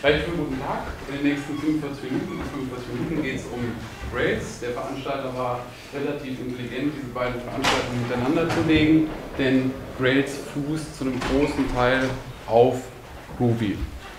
Recht schönen guten Tag. In den nächsten 45 Minuten geht es um Rails. Der Veranstalter war relativ intelligent, diese beiden Veranstaltungen miteinander zu legen, denn Rails fußt zu einem großen Teil auf Groovy.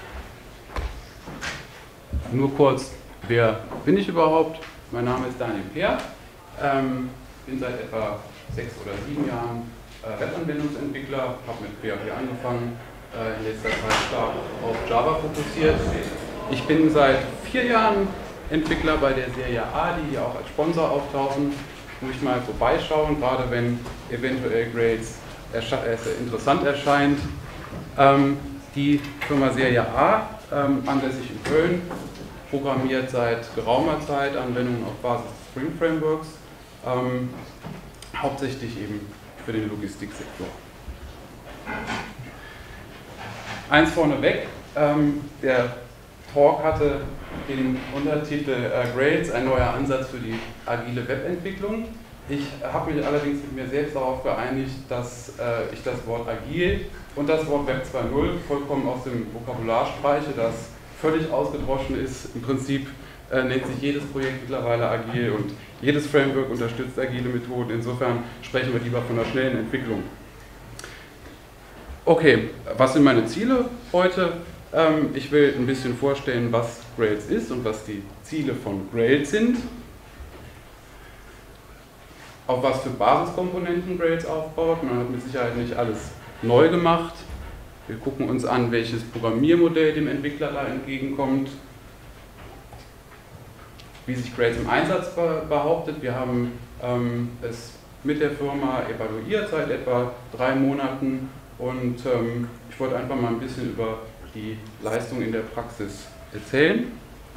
Nur kurz, wer bin ich überhaupt? Mein Name ist Daniel Peer. Bin seit etwa 6 oder 7 Jahren Webanwendungsentwickler, habe mit PHP angefangen, in letzter Zeit stark auf Java fokussiert. Ich bin seit 4 Jahren Entwickler bei der Serie A, die hier auch als Sponsor auftauchen. Muss ich mal vorbeischauen, gerade wenn eventuell Rails interessant erscheint. Die Firma Serie A, ansässig in Köln, programmiert seit geraumer Zeit Anwendungen auf Basis des Spring Frameworks, hauptsächlich eben für den Logistiksektor. Eins vorneweg, der Talk hatte den Untertitel Rails, ein neuer Ansatz für die agile Webentwicklung. Ich habe mich allerdings mit mir selbst darauf geeinigt, dass ich das Wort agil und das Wort Web 2.0 vollkommen aus dem Vokabular streiche, das völlig ausgedroschen ist. Im Prinzip nennt sich jedes Projekt mittlerweile agil und jedes Framework unterstützt agile Methoden. Insofern sprechen wir lieber von einer schnellen Entwicklung. Okay, was sind meine Ziele heute? Ich will ein bisschen vorstellen, was Rails ist und was die Ziele von Rails sind. Auf was für Basiskomponenten Rails aufbaut. Man hat mit Sicherheit nicht alles neu gemacht. Wir gucken uns an, welches Programmiermodell dem Entwickler da entgegenkommt. Wie sich Rails im Einsatz behauptet. Wir haben es mit der Firma evaluiert seit etwa 3 Monaten und ich wollte einfach mal ein bisschen über die Leistung in der Praxis erzählen.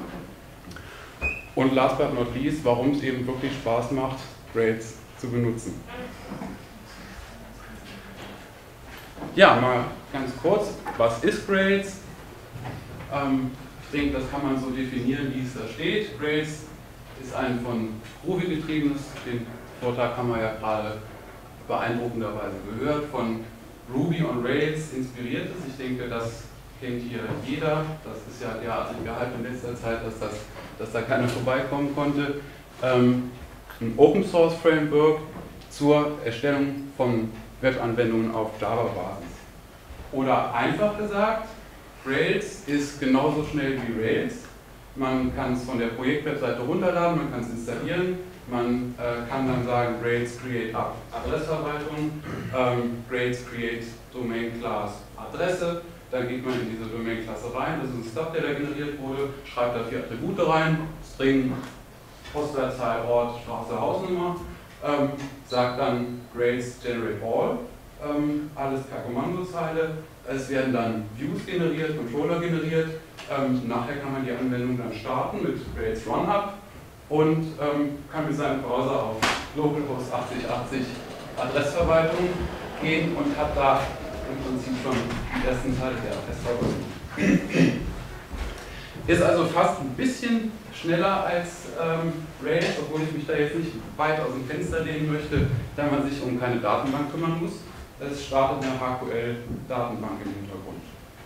Und last but not least, warum es eben wirklich Spaß macht, Rails zu benutzen. Ja, mal ganz kurz, was ist Rails? Ich denke, das kann man so definieren, wie es da steht. Rails ist ein von Groovy getriebenes, den Vortrag haben wir ja gerade beeindruckenderweise gehört, von Ruby on Rails inspiriert ist. Ich denke, das kennt hier jeder. Das ist ja derartig gehypt in letzter Zeit, dass da keiner vorbeikommen konnte. Ein Open Source Framework zur Erstellung von Webanwendungen auf Java-Basis. Oder einfach gesagt, Rails ist genauso schnell wie Rails. Man kann es von der Projektwebseite runterladen, man kann es installieren, man kann dann sagen Rails create Adressverwaltung, Rails create Domain Class Adresse, dann geht man in diese Domain Klasse rein, das ist ein Stub, der da generiert wurde, schreibt da 4 Attribute rein, String, Postleitzahl, Ort, Straße, Hausnummer, sagt dann Rails generate all, alles per Kommandozeile. Es werden dann Views generiert, Controller generiert. Nachher kann man die Anwendung dann starten mit Rails Run-Up und kann mit seinem Browser auf Localhost 8080 Adressverwaltung gehen und hat da im Prinzip schon die ersten Teile der Adressverwaltung. Ist also fast ein bisschen schneller als Rails, obwohl ich mich da jetzt nicht weit aus dem Fenster lehnen möchte, da man sich um keine Datenbank kümmern muss. Es startet eine HQL-Datenbank im Hintergrund.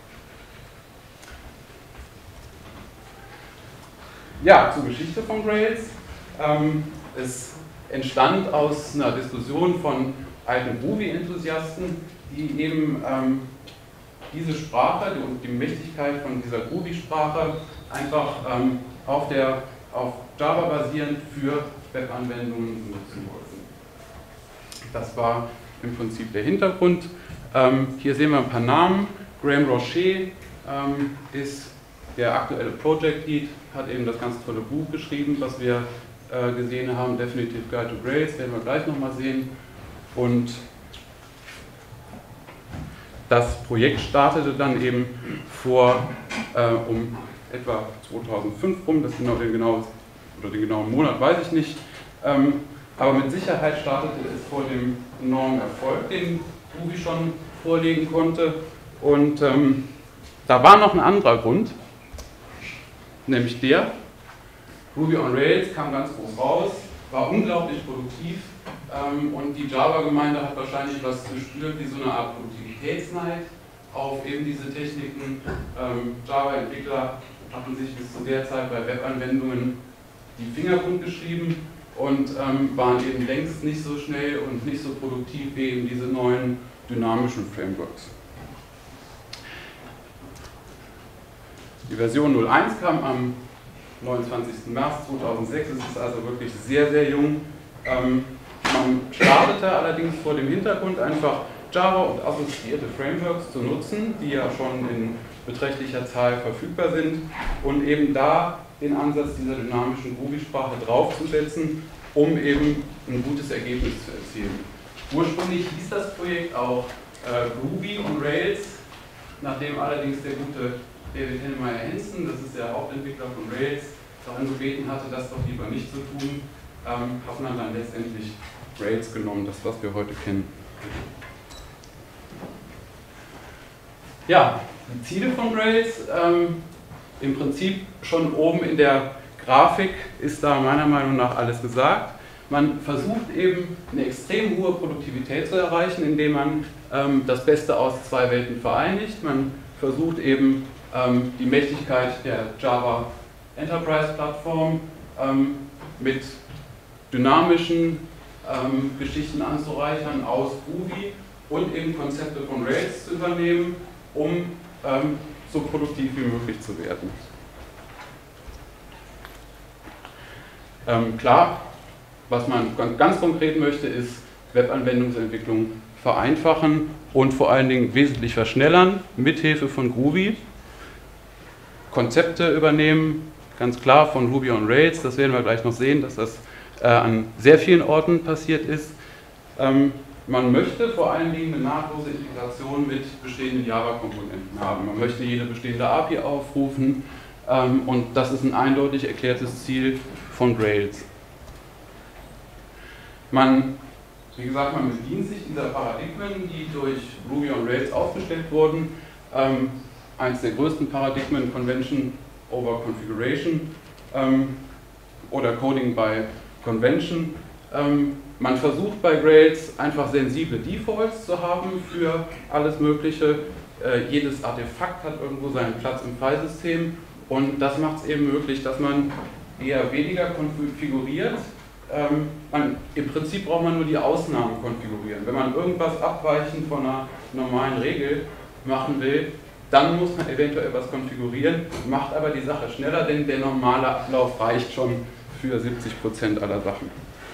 Ja, zur Geschichte von Rails. Es entstand aus einer Diskussion von alten Groovy-Enthusiasten, die eben diese Sprache und die Mächtigkeit von dieser Groovy-Sprache einfach auf Java basierend für Webanwendungen nutzen wollten. Das war im Prinzip der Hintergrund. Hier sehen wir ein paar Namen. Graham Roche ist der aktuelle Project Lead, hat eben das ganz tolle Buch geschrieben, was wir gesehen haben, Definitive Guide to Rails, werden wir gleich nochmal sehen. Und das Projekt startete dann eben um etwa 2005 rum, den genauen Monat weiß ich nicht. Aber mit Sicherheit startete es vor dem enormen Erfolg, den Groovy schon vorlegen konnte. Und da war noch ein anderer Grund, nämlich der, Ruby on Rails kam ganz groß raus, war unglaublich produktiv und die Java-Gemeinde hat wahrscheinlich was gespürt wie so eine Art Produktivitätsneid auf eben diese Techniken. Java-Entwickler hatten sich bis zu der Zeit bei Webanwendungen die Finger wund geschrieben und waren eben längst nicht so schnell und nicht so produktiv wie eben diese neuen dynamischen Frameworks. Die Version 0.1 kam am 29. März 2006, es ist also wirklich sehr, sehr jung. Man startete allerdings vor dem Hintergrund einfach Java und assoziierte Frameworks zu nutzen, die ja schon in beträchtlicher Zahl verfügbar sind, und eben da den Ansatz dieser dynamischen Groovy-Sprache draufzusetzen, um eben ein gutes Ergebnis zu erzielen. Ursprünglich hieß das Projekt auch Groovy on Rails, nachdem allerdings der gute David Heinemeier-Hansson, das ist der Hauptentwickler von Rails, darum gebeten hatte, das doch lieber nicht zu tun, hat man dann letztendlich Rails genommen, das was wir heute kennen. Ja, die Ziele von Rails, im Prinzip schon oben in der Grafik ist da meiner Meinung nach alles gesagt. Man versucht eben eine extrem hohe Produktivität zu erreichen, indem man das Beste aus zwei Welten vereinigt. Man versucht eben die Mächtigkeit der Java Enterprise Plattform mit dynamischen Geschichten anzureichern aus Groovy und eben Konzepte von Rails zu übernehmen, um so produktiv wie möglich zu werden. Klar, was man ganz konkret möchte, ist Webanwendungsentwicklung vereinfachen und vor allen Dingen wesentlich verschnellern, mithilfe von Groovy. Konzepte übernehmen, ganz klar von Ruby on Rails, das werden wir gleich noch sehen, dass das an sehr vielen Orten passiert ist. Man möchte vor allen Dingen eine nahtlose Integration mit bestehenden Java-Komponenten haben. Man möchte jede bestehende API aufrufen und das ist ein eindeutig erklärtes Ziel von Rails. Wie gesagt, man bedient sich dieser Paradigmen, die durch Ruby on Rails aufgestellt wurden. Eins der größten Paradigmen, Convention over Configuration oder Coding by Convention. Man versucht bei Rails einfach sensible Defaults zu haben für alles Mögliche. Jedes Artefakt hat irgendwo seinen Platz im Filesystem und das macht es eben möglich, dass man eher weniger konfiguriert. Im Prinzip braucht man nur die Ausnahmen konfigurieren. Wenn man irgendwas abweichend von einer normalen Regel machen will, dann muss man eventuell was konfigurieren, macht aber die Sache schneller, denn der normale Ablauf reicht schon für 70% aller Sachen.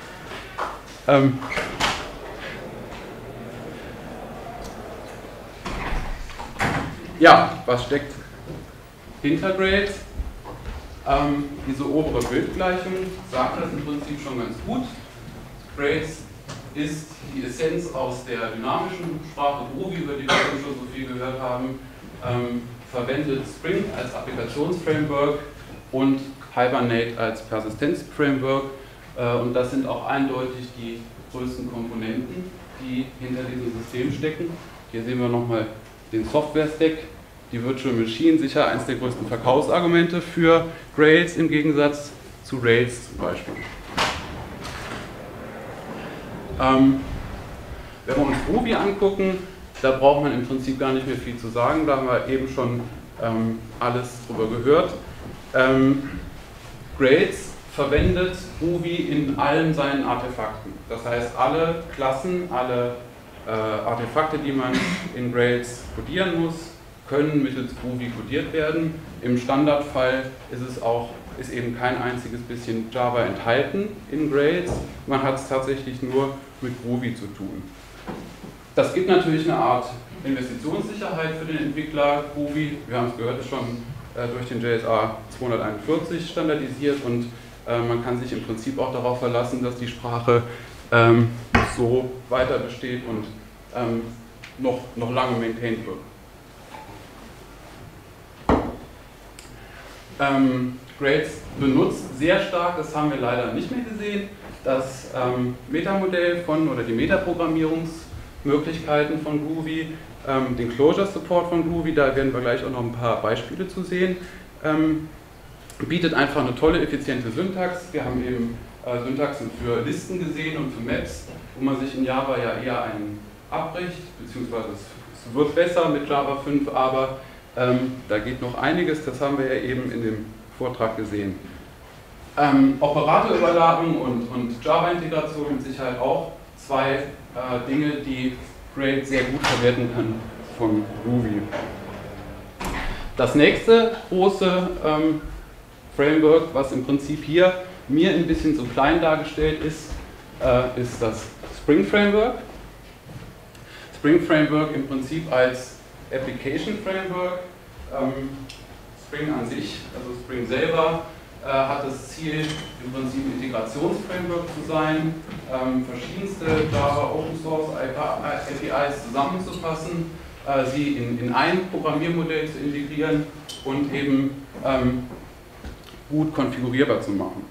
Ja, was steckt hinter Rails? Diese obere Bildgleichung sagt das im Prinzip schon ganz gut. Rails ist die Essenz aus der dynamischen Sprache Groovy, über die wir schon so viel gehört haben, verwendet Spring als Applikationsframework und Hibernate als Persistenzframework. Und das sind auch eindeutig die größten Komponenten, die hinter diesem System stecken. Hier sehen wir nochmal den Software-Stack, die Virtual Machine, sicher eines der größten Verkaufsargumente für Rails im Gegensatz zu Rails zum Beispiel. Wenn wir uns Groovy angucken, da braucht man im Prinzip gar nicht mehr viel zu sagen, da haben wir eben schon alles drüber gehört. Rails verwendet Groovy in allen seinen Artefakten. Das heißt, alle Klassen, alle Artefakte, die man in Rails codieren muss, können mittels Groovy codiert werden. Im Standardfall ist eben kein einziges bisschen Java enthalten in Rails. Man hat es tatsächlich nur mit Groovy zu tun. Das gibt natürlich eine Art Investitionssicherheit für den Entwickler. Groovy, wir haben es gehört, ist schon durch den JSA 241 standardisiert und man kann sich im Prinzip auch darauf verlassen, dass die Sprache so weiter besteht und noch lange maintained wird. Rails benutzt sehr stark, das haben wir leider nicht mehr gesehen, das Metamodell oder die Metaprogrammierungsmöglichkeiten von Groovy, den Closure Support von Groovy, da werden wir gleich auch noch ein paar Beispiele zu sehen, bietet einfach eine tolle, effiziente Syntax. Wir haben eben Syntaxen für Listen gesehen und für Maps, wo man sich in Java ja eher einen abbricht, beziehungsweise es wird besser mit Java 5, aber da geht noch einiges, das haben wir ja eben in dem Vortrag gesehen. Operatorüberladung und Java-Integration mit Sicherheit auch zwei Dinge, die Gradle sehr gut verwerten kann von Ruby. Das nächste große Framework, was im Prinzip hier mir ein bisschen zu klein dargestellt ist, ist das Spring Framework. Spring Framework im Prinzip als Application Framework. Spring an sich, also Spring selber, hat das Ziel, im Prinzip ein Integrationsframework zu sein, verschiedenste Java Open Source APIs zusammenzufassen, sie in ein Programmiermodell zu integrieren und eben gut konfigurierbar zu machen.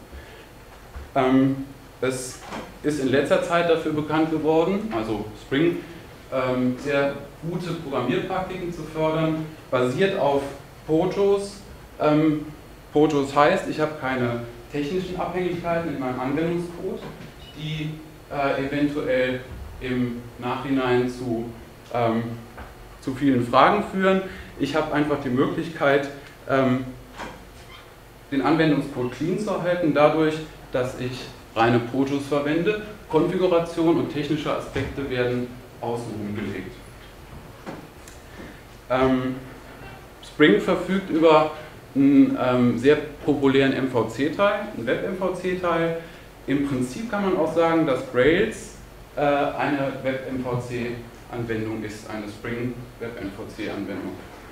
Es ist in letzter Zeit dafür bekannt geworden, also Spring, sehr gute Programmierpraktiken zu fördern, basiert auf POJOs. POJOs heißt, ich habe keine technischen Abhängigkeiten in meinem Anwendungscode, die eventuell im Nachhinein zu vielen Fragen führen. Ich habe einfach die Möglichkeit, den Anwendungscode clean zu erhalten, dadurch, dass ich reine POJOs verwende. Konfiguration und technische Aspekte werden außenrum gelegt. Spring verfügt über einen sehr populären MVC-Teil, einen Web-MVC-Teil. Im Prinzip kann man auch sagen, dass Rails eine Web-MVC-Anwendung ist, eine Spring Web-MVC-Anwendung.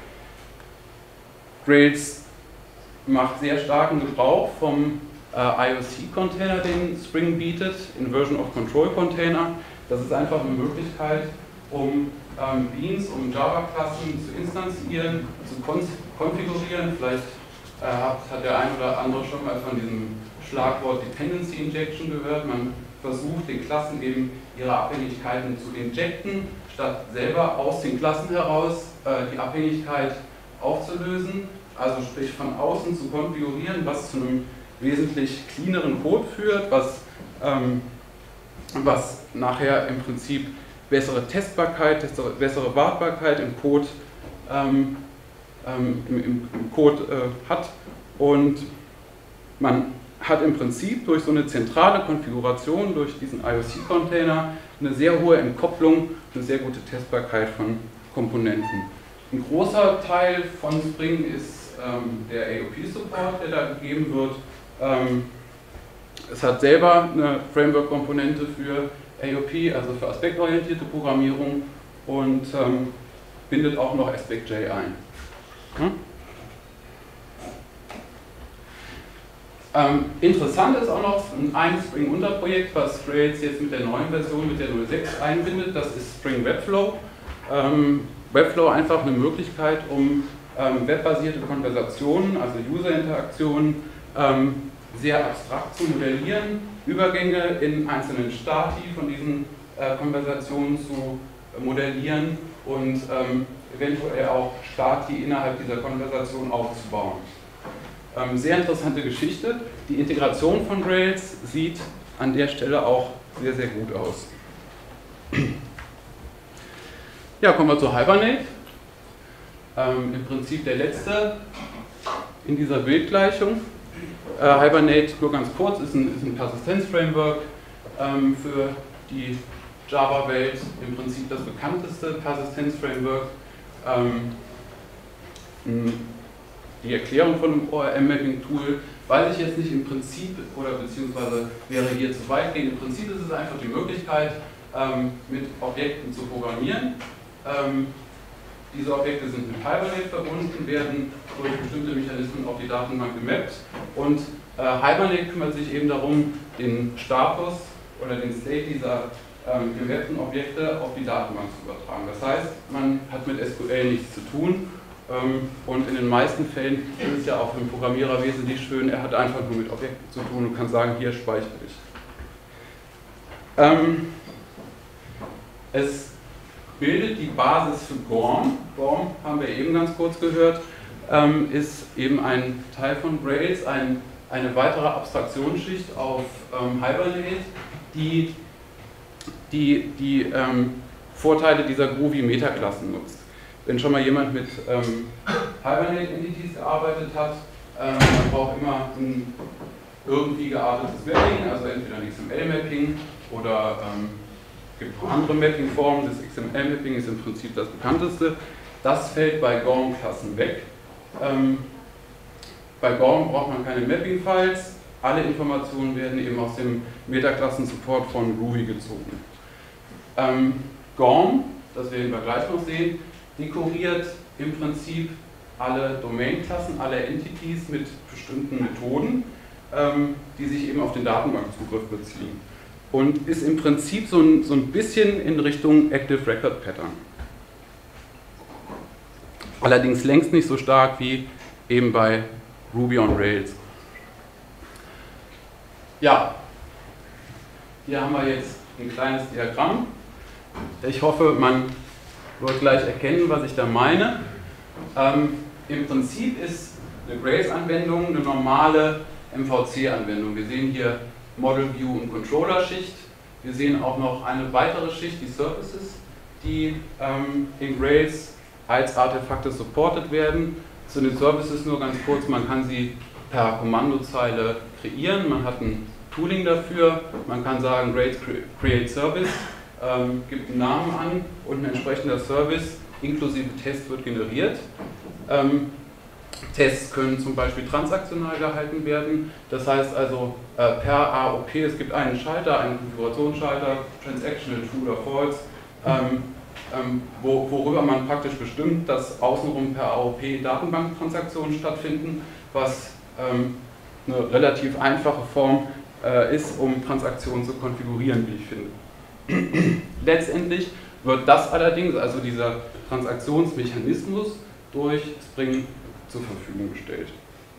Rails macht sehr starken Gebrauch vom IOC-Container, den Spring bietet, Inversion of Control Container. Das ist einfach eine Möglichkeit, um Beans, um Java-Klassen zu instanzieren, zu konfigurieren. Vielleicht hat der ein oder andere schon mal von diesem Schlagwort Dependency Injection gehört. Man versucht, den Klassen eben ihre Abhängigkeiten zu injecten, statt selber aus den Klassen heraus die Abhängigkeit aufzulösen. Also sprich von außen zu konfigurieren, was zu einem wesentlich cleaneren Code führt, was nachher im Prinzip bessere Testbarkeit, bessere Wartbarkeit im Code, hat. Und man hat im Prinzip durch so eine zentrale Konfiguration, durch diesen IOC-Container, eine sehr hohe Entkopplung, eine sehr gute Testbarkeit von Komponenten. Ein großer Teil von Spring ist der AOP-Support, der da gegeben wird. Es hat selber eine Framework-Komponente für AOP, also für aspektorientierte Programmierung, und bindet auch noch AspectJ ein. Interessant ist auch noch ein Spring-Unterprojekt, was Rails jetzt mit der neuen Version, mit der 0.6 einbindet, das ist Spring Webflow. Webflow einfach eine Möglichkeit, um webbasierte Konversationen, also User-Interaktionen, sehr abstrakt zu modellieren, Übergänge in einzelnen Stati von diesen Konversationen zu modellieren und eventuell auch Stati innerhalb dieser Konversation aufzubauen. Sehr interessante Geschichte. Die Integration von Rails sieht an der Stelle auch sehr, sehr gut aus. Ja, kommen wir zu Hibernate. Im Prinzip der letzte in dieser Bildgleichung. Hibernate, nur ganz kurz, ist ein Persistenz-Framework für die Java-Welt, im Prinzip das bekannteste Persistenz-Framework. Die Erklärung von einem ORM-Mapping-Tool weiß ich jetzt nicht im Prinzip, oder beziehungsweise wäre hier zu weit gehen. Im Prinzip ist es einfach die Möglichkeit, mit Objekten zu programmieren. Diese Objekte sind mit Hibernate verbunden, werden durch bestimmte Mechanismen auf die Datenbank gemappt, und Hibernate kümmert sich eben darum, den Status oder den State dieser gemappten Objekte auf die Datenbank zu übertragen. Das heißt, man hat mit SQL nichts zu tun, und in den meisten Fällen ist es ja auch für den Programmierer wesentlich schön, er hat einfach nur mit Objekten zu tun und kann sagen, hier speichere ich. Es bildet die Basis für GORM. GORM, haben wir eben ganz kurz gehört, ist eben ein Teil von Rails, eine weitere Abstraktionsschicht auf Hibernate, die Vorteile dieser Groovy Metaklassen nutzt. Wenn schon mal jemand mit Hibernate Entities gearbeitet hat, man braucht immer ein irgendwie geartetes Mapping, also entweder ein XML-Mapping oder gibt auch andere Mapping-Formen. Das XML-Mapping ist im Prinzip das bekannteste. Das fällt bei GORM-Klassen weg. Bei GORM braucht man keine Mapping-Files. Alle Informationen werden eben aus dem Metaklassen-Support von Groovy gezogen. GORM, das werden wir gleich noch sehen, dekoriert im Prinzip alle Domain-Klassen, alle Entities mit bestimmten Methoden, die sich eben auf den Datenbankzugriff beziehen. Und ist im Prinzip so ein bisschen in Richtung Active Record Pattern. Allerdings längst nicht so stark wie eben bei Ruby on Rails. Ja, hier haben wir jetzt ein kleines Diagramm. Ich hoffe, man wird gleich erkennen, was ich da meine. Im Prinzip ist eine Grails-Anwendung eine normale MVC-Anwendung. Wir sehen hier Model View und Controller-Schicht. Wir sehen auch noch eine weitere Schicht, die Services, die in Grails als Artefakte supported werden. Zu den Services nur ganz kurz, man kann sie per Kommandozeile kreieren, man hat ein Tooling dafür, man kann sagen Grails Create Service, gibt einen Namen an und ein entsprechender Service inklusive Test wird generiert. Tests können zum Beispiel transaktional gehalten werden, das heißt also per AOP, es gibt einen Schalter, einen Konfigurationsschalter, Transactional True oder False, worüber man praktisch bestimmt, dass außenrum per AOP Datenbanktransaktionen stattfinden, was eine relativ einfache Form ist, um Transaktionen zu konfigurieren, wie ich finde. Letztendlich wird das allerdings, also dieser Transaktionsmechanismus, durch Spring zur Verfügung gestellt.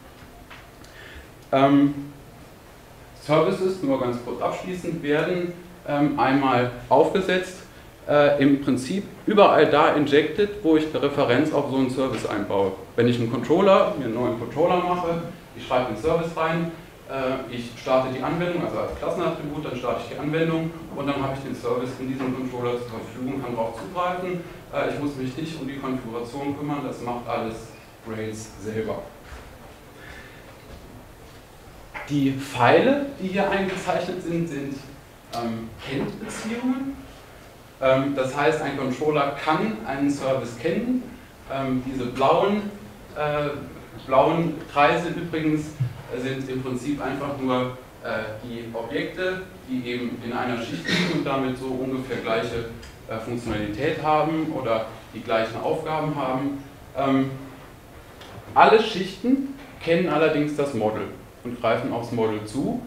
Services, nur ganz kurz abschließend, werden einmal aufgesetzt, im Prinzip überall da injected, wo ich eine Referenz auf so einen Service einbaue. Wenn ich einen Controller, mir einen neuen Controller mache, ich schreibe den Service rein, ich starte die Anwendung, also als Klassenattribut, dann starte ich die Anwendung und dann habe ich den Service in diesem Controller zur Verfügung, kann darauf zugreifen. Ich muss mich nicht um die Konfiguration kümmern, das macht alles Grails selber. Die Pfeile, die hier eingezeichnet sind, sind Kennt-Beziehungen. Das heißt, ein Controller kann einen Service kennen. Diese blauen Kreise übrigens sind im Prinzip einfach nur die Objekte, die eben in einer Schicht liegen und damit so ungefähr gleiche Funktionalität haben oder die gleichen Aufgaben haben. Alle Schichten kennen allerdings das Model und greifen aufs Model zu.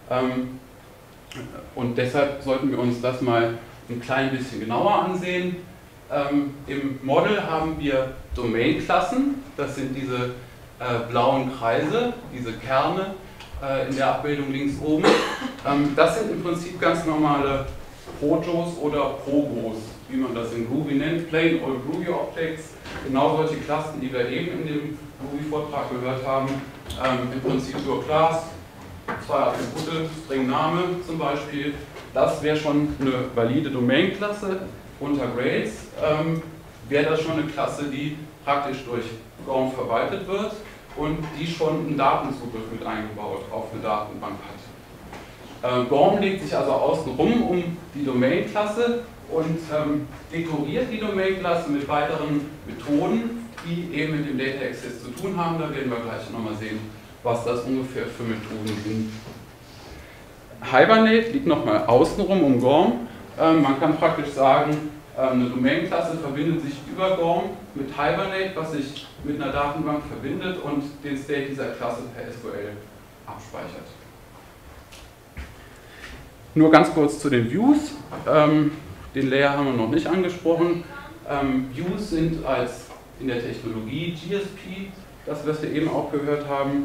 Und deshalb sollten wir uns das mal ein klein bisschen genauer ansehen. Im Model haben wir Domain-Klassen, das sind diese blauen Kreise, diese Kerne in der Abbildung links oben. Das sind im Prinzip ganz normale Projos oder Progos, wie man das in Groovy nennt, Plain Old Groovy Objects, genau solche Klassen, die wir eben in dem Groovy-Vortrag gehört haben. Im Prinzip nur Class, zwei Attribute, String-Name zum Beispiel. Das wäre schon eine valide Domain-Klasse unter Grails. Wäre das schon eine Klasse, die praktisch durch GORM verwaltet wird und die schon einen Datenzugriff mit eingebaut auf eine Datenbank hat. GORM legt sich also außenrum um die Domain-Klasse und dekoriert die Domain-Klasse mit weiteren Methoden, die eben mit dem Data Access zu tun haben. Da werden wir gleich nochmal sehen, was das ungefähr für Methoden sind. Hibernate liegt nochmal außenrum um GORM. Man kann praktisch sagen, eine Domain-Klasse verbindet sich über GORM mit Hibernate, was sich mit einer Datenbank verbindet und den State dieser Klasse per SQL abspeichert. Nur ganz kurz zu den Views. Den Layer haben wir noch nicht angesprochen. Views sind als in der Technologie GSP, das was wir eben auch gehört haben.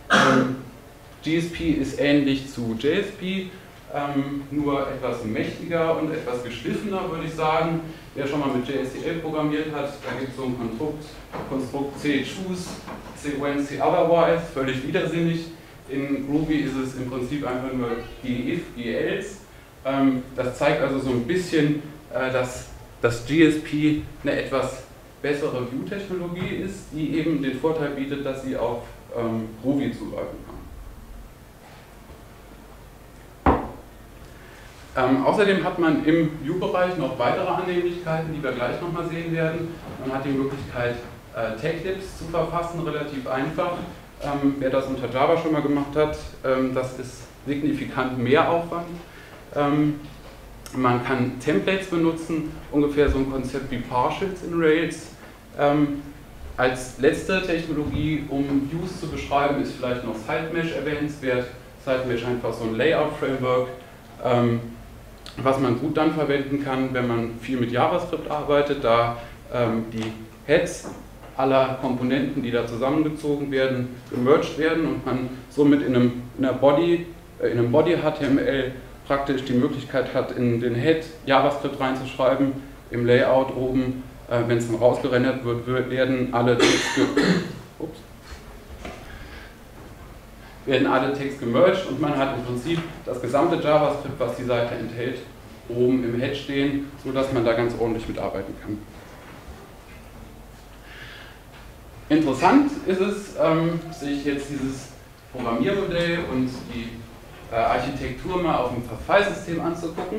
GSP ist ähnlich zu JSP, nur etwas mächtiger und etwas geschliffener, würde ich sagen. Wer schon mal mit JSCL programmiert hat, da gibt es so ein Konstrukt C-Choose, C-When, C-Otherwise, völlig widersinnig. In Groovy ist es im Prinzip einfach nur G-If, G-Else. Das zeigt also so ein bisschen, dass dass GSP eine etwas bessere View-Technologie ist, die eben den Vorteil bietet, dass sie auf Groovy zugreifen kann. Außerdem hat man im View-Bereich noch weitere Annehmlichkeiten, die wir gleich nochmal sehen werden. Man hat die Möglichkeit, Taglibs zu verfassen, relativ einfach. Wer das unter Java schon mal gemacht hat, das ist signifikant mehr Aufwand. Man kann Templates benutzen, ungefähr so ein Konzept wie Partials in Rails. Als letzte Technologie, um Views zu beschreiben, ist vielleicht noch SiteMesh erwähnenswert. SiteMesh einfach so ein Layout-Framework, was man gut dann verwenden kann, wenn man viel mit JavaScript arbeitet, da die Heads aller Komponenten, die da zusammengezogen werden, gemerged werden und man somit in einem Body HTML praktisch die Möglichkeit hat, in den Head JavaScript reinzuschreiben, im Layout oben, wenn es dann rausgerendert wird, werden alle Text gemerged und man hat im Prinzip das gesamte JavaScript, was die Seite enthält, oben im Head stehen, sodass man da ganz ordentlich mitarbeiten kann. Interessant ist es, sich jetzt dieses Programmiermodell und die Architektur mal auf dem File-System anzugucken.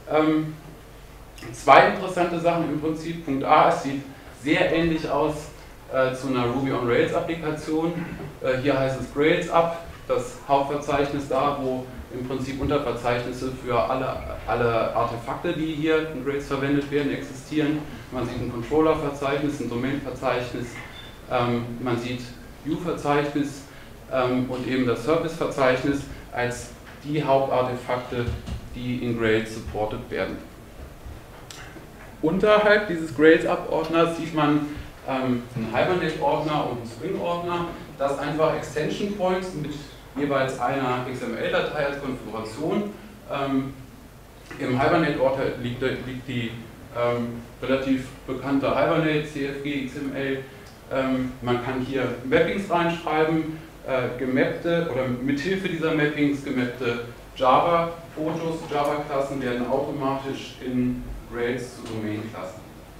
Zwei interessante Sachen im Prinzip. Punkt A, es sieht sehr ähnlich aus zu einer Ruby on Rails Applikation. Hier heißt es Grails up, das Hauptverzeichnis da, wo im Prinzip Unterverzeichnisse für alle Artefakte, die hier in Rails verwendet werden, existieren. Man sieht ein Controller-Verzeichnis, ein Domain-Verzeichnis, man sieht View-Verzeichnis und eben das Service-Verzeichnis als die Hauptartefakte, die in Grails supported werden. Unterhalb dieses Grails-Up-Ordners sieht man einen Hibernate-Ordner und einen Spring-Ordner, das einfach Extension Points mit jeweils einer XML-Datei als Konfiguration. Im Hibernate-Ordner liegt die relativ bekannte Hibernate, CFG, XML. Man kann hier Mappings reinschreiben, gemappte oder mithilfe dieser Mappings gemappte Java-Fotos, Java-Klassen werden automatisch in Rails zu Domain-Klassen.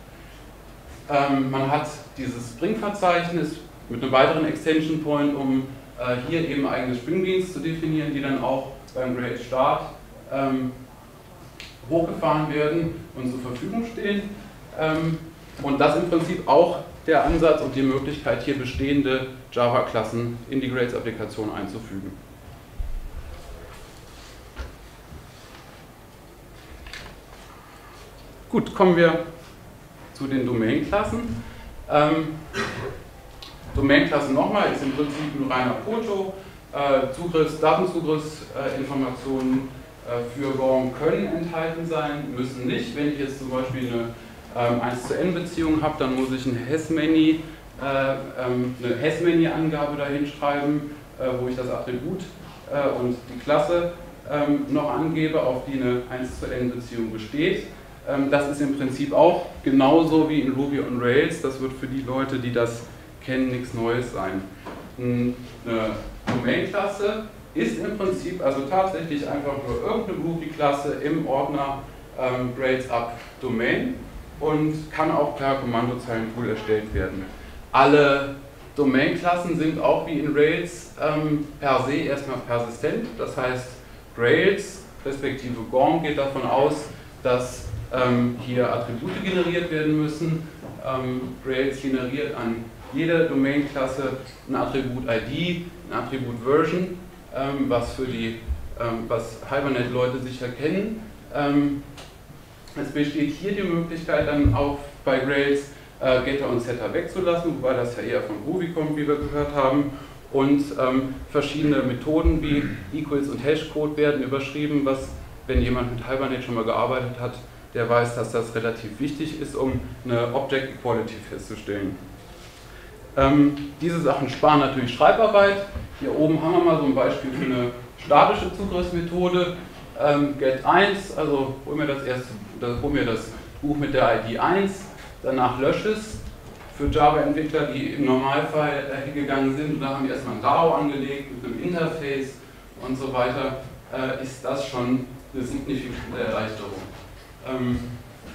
Man hat dieses Spring-Verzeichnis mit einem weiteren Extension Point, um hier eben eigene Spring-Beans zu definieren, die dann auch beim Rails-Start hochgefahren werden und zur Verfügung stehen. Und das im Prinzip auch der Ansatz und die Möglichkeit, hier bestehende Java-Klassen in die Grails-Applikation einzufügen. Gut, kommen wir zu den Domain-Klassen. Domain-Klasse nochmal ist im Prinzip ein reiner Foto. Datenzugriffsinformationen für GORM können enthalten sein, müssen nicht. Wenn ich jetzt zum Beispiel eine 1:n-Beziehung habe, dann muss ich eine Hash-Many-Angabe dahin schreiben, wo ich das Attribut und die Klasse noch angebe, auf die eine 1:n-Beziehung besteht. Das ist im Prinzip auch genauso wie in Ruby on Rails. Das wird für die Leute, die das kennen, nichts Neues sein. Eine Domain-Klasse ist im Prinzip also tatsächlich einfach nur irgendeine Ruby-Klasse im Ordner Grails up Domain und kann auch per Kommandozeilentool erstellt werden. Alle Domain-Klassen sind auch wie in Rails per se erstmal persistent. Das heißt, Grails respektive GORM geht davon aus, dass hier Attribute generiert werden müssen. Grails generiert an jede Domain-Klasse ein Attribut-ID, ein Attribut-Version, was Hibernate-Leute sicher kennen. Es besteht hier die Möglichkeit, dann auch bei Grails Getter und Setter wegzulassen, wobei das ja eher von Ruby kommt, wie wir gehört haben. Und verschiedene Methoden wie Equals und Hashcode werden überschrieben, was, wenn jemand mit Hibernate schon mal gearbeitet hat, der weiß, dass das relativ wichtig ist, um eine Object Equality festzustellen. Diese Sachen sparen natürlich Schreibarbeit. Hier oben haben wir mal so ein Beispiel für eine statische Zugriffsmethode. Get1, also hol mir das Buch mit der ID 1, danach lösche es. Für Java-Entwickler, die im Normalfall hingegangen sind, da haben die erstmal ein DAO angelegt mit einem Interface und so weiter, ist das schon eine signifikante Erleichterung.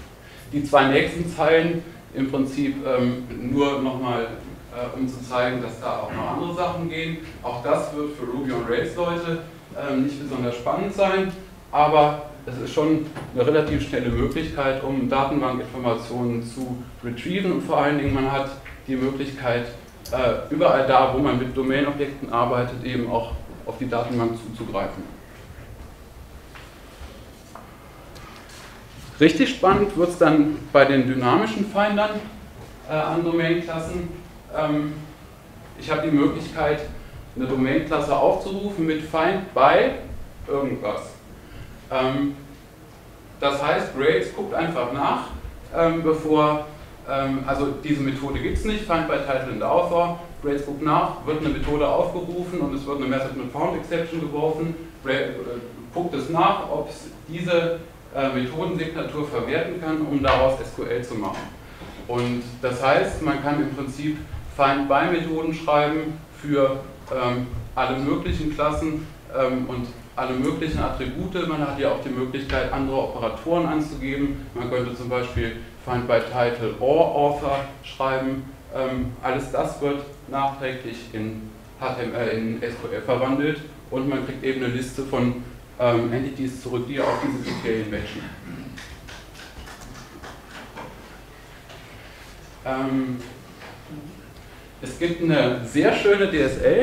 Die zwei nächsten Zeilen im Prinzip nur nochmal, um zu zeigen, dass da auch noch andere Sachen gehen. Auch das wird für Ruby on Rails Leute nicht besonders spannend sein, aber es ist schon eine relativ schnelle Möglichkeit, um Datenbankinformationen zu retrieven, und vor allen Dingen man hat die Möglichkeit, überall da, wo man mit Domain-Objekten arbeitet, eben auch auf die Datenbank zuzugreifen. Richtig spannend wird es dann bei den dynamischen Findern an Domain-Klassen. Ich habe die Möglichkeit, eine Domain-Klasse aufzurufen mit Find by irgendwas. Das heißt, Grails guckt einfach nach, also diese Methode gibt es nicht, Find by Title and Author. Grails guckt nach, wird eine Methode aufgerufen und es wird eine Method not found Exception geworfen. Grails guckt es nach, ob es diese Methodensignatur verwerten kann, um daraus SQL zu machen. Und das heißt, man kann im Prinzip Find-by-Methoden schreiben für alle möglichen Klassen und alle möglichen Attribute. Man hat ja auch die Möglichkeit, andere Operatoren anzugeben. Man könnte zum Beispiel Find-by-Title or Author schreiben. Alles das wird nachträglich in SQL verwandelt und man kriegt eben eine Liste von Entities zurück, die auf diese Kriterien matchen. Es gibt eine sehr schöne DSL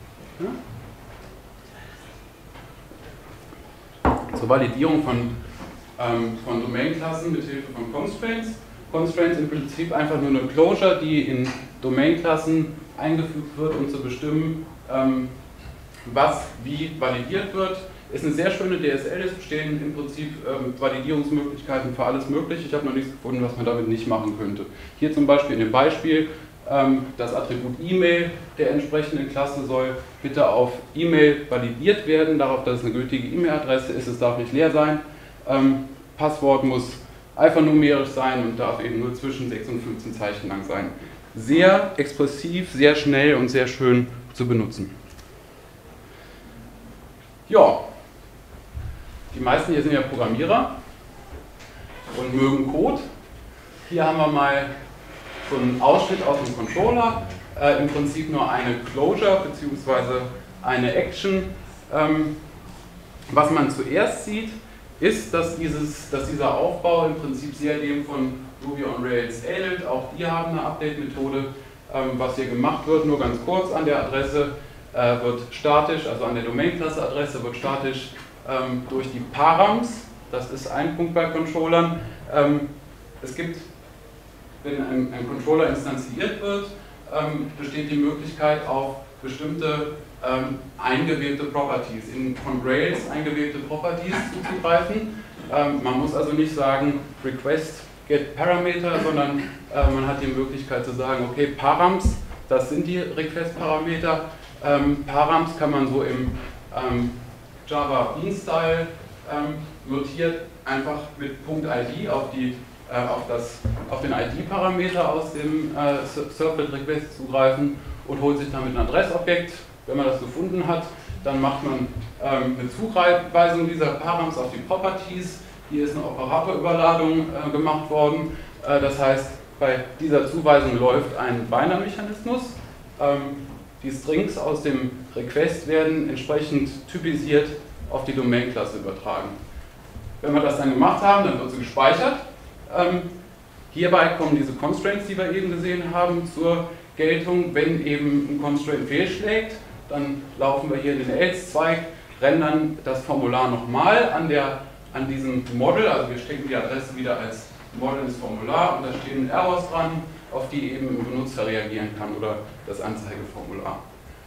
zur Validierung von Domain-Klassen mit Hilfe von Constraints. Constraints im Prinzip einfach nur eine Closure, die in Domain-Klassen eingefügt wird, um zu bestimmen, was wie validiert wird. Ist eine sehr schöne DSL, es bestehen im Prinzip Validierungsmöglichkeiten für alles Mögliche. Ich habe noch nichts gefunden, was man damit nicht machen könnte. Hier zum Beispiel in dem Beispiel, das Attribut E-Mail der entsprechenden Klasse soll bitte auf E-Mail validiert werden, darauf, dass es eine gültige E-Mail-Adresse ist, es darf nicht leer sein. Passwort muss alphanumerisch sein und darf eben nur zwischen 6 und 15 Zeichen lang sein. Sehr expressiv, sehr schnell und sehr schön zu benutzen. Ja, die meisten hier sind ja Programmierer und mögen Code. Hier haben wir mal so einen Ausschnitt aus dem Controller, im Prinzip nur eine Closure bzw. eine Action. Was man zuerst sieht, ist, dass dieser Aufbau im Prinzip sehr dem von Ruby on Rails ähnelt. Auch die haben eine Update-Methode. Was hier gemacht wird, nur ganz kurz an der Adresse, wird statisch, also an der Domain-Klasse-Adresse wird statisch durch die Params, das ist ein Punkt bei Controllern. Es gibt, wenn ein Controller instanziert wird, besteht die Möglichkeit auf bestimmte eingewählte Properties, von Rails eingewählte Properties zuzugreifen. Man muss also nicht sagen Request get Parameter, sondern man hat die Möglichkeit zu sagen, okay, Params, das sind die Request-Parameter. Params kann man so im Java Bean-Style notiert einfach mit .id auf den ID-Parameter aus dem Servlet-Request zugreifen und holt sich damit ein Adressobjekt. Wenn man das gefunden hat, dann macht man eine Zuweisung dieser Params auf die Properties. Hier ist eine Operatorüberladung gemacht worden. Das heißt, bei dieser Zuweisung läuft ein Binder-Mechanismus. Die Strings aus dem Request werden entsprechend typisiert auf die Domain-Klasse übertragen. Wenn wir das dann gemacht haben, dann wird sie gespeichert. Hierbei kommen diese Constraints, die wir eben gesehen haben, zur Geltung. Wenn eben ein Constraint fehlschlägt, dann laufen wir hier in den Else-Zweig, rendern das Formular nochmal an diesem Model, also wir stecken die Adresse wieder als Model ins Formular und da stehen Errors dran, auf die eben ein Benutzer reagieren kann oder das Anzeigeformular.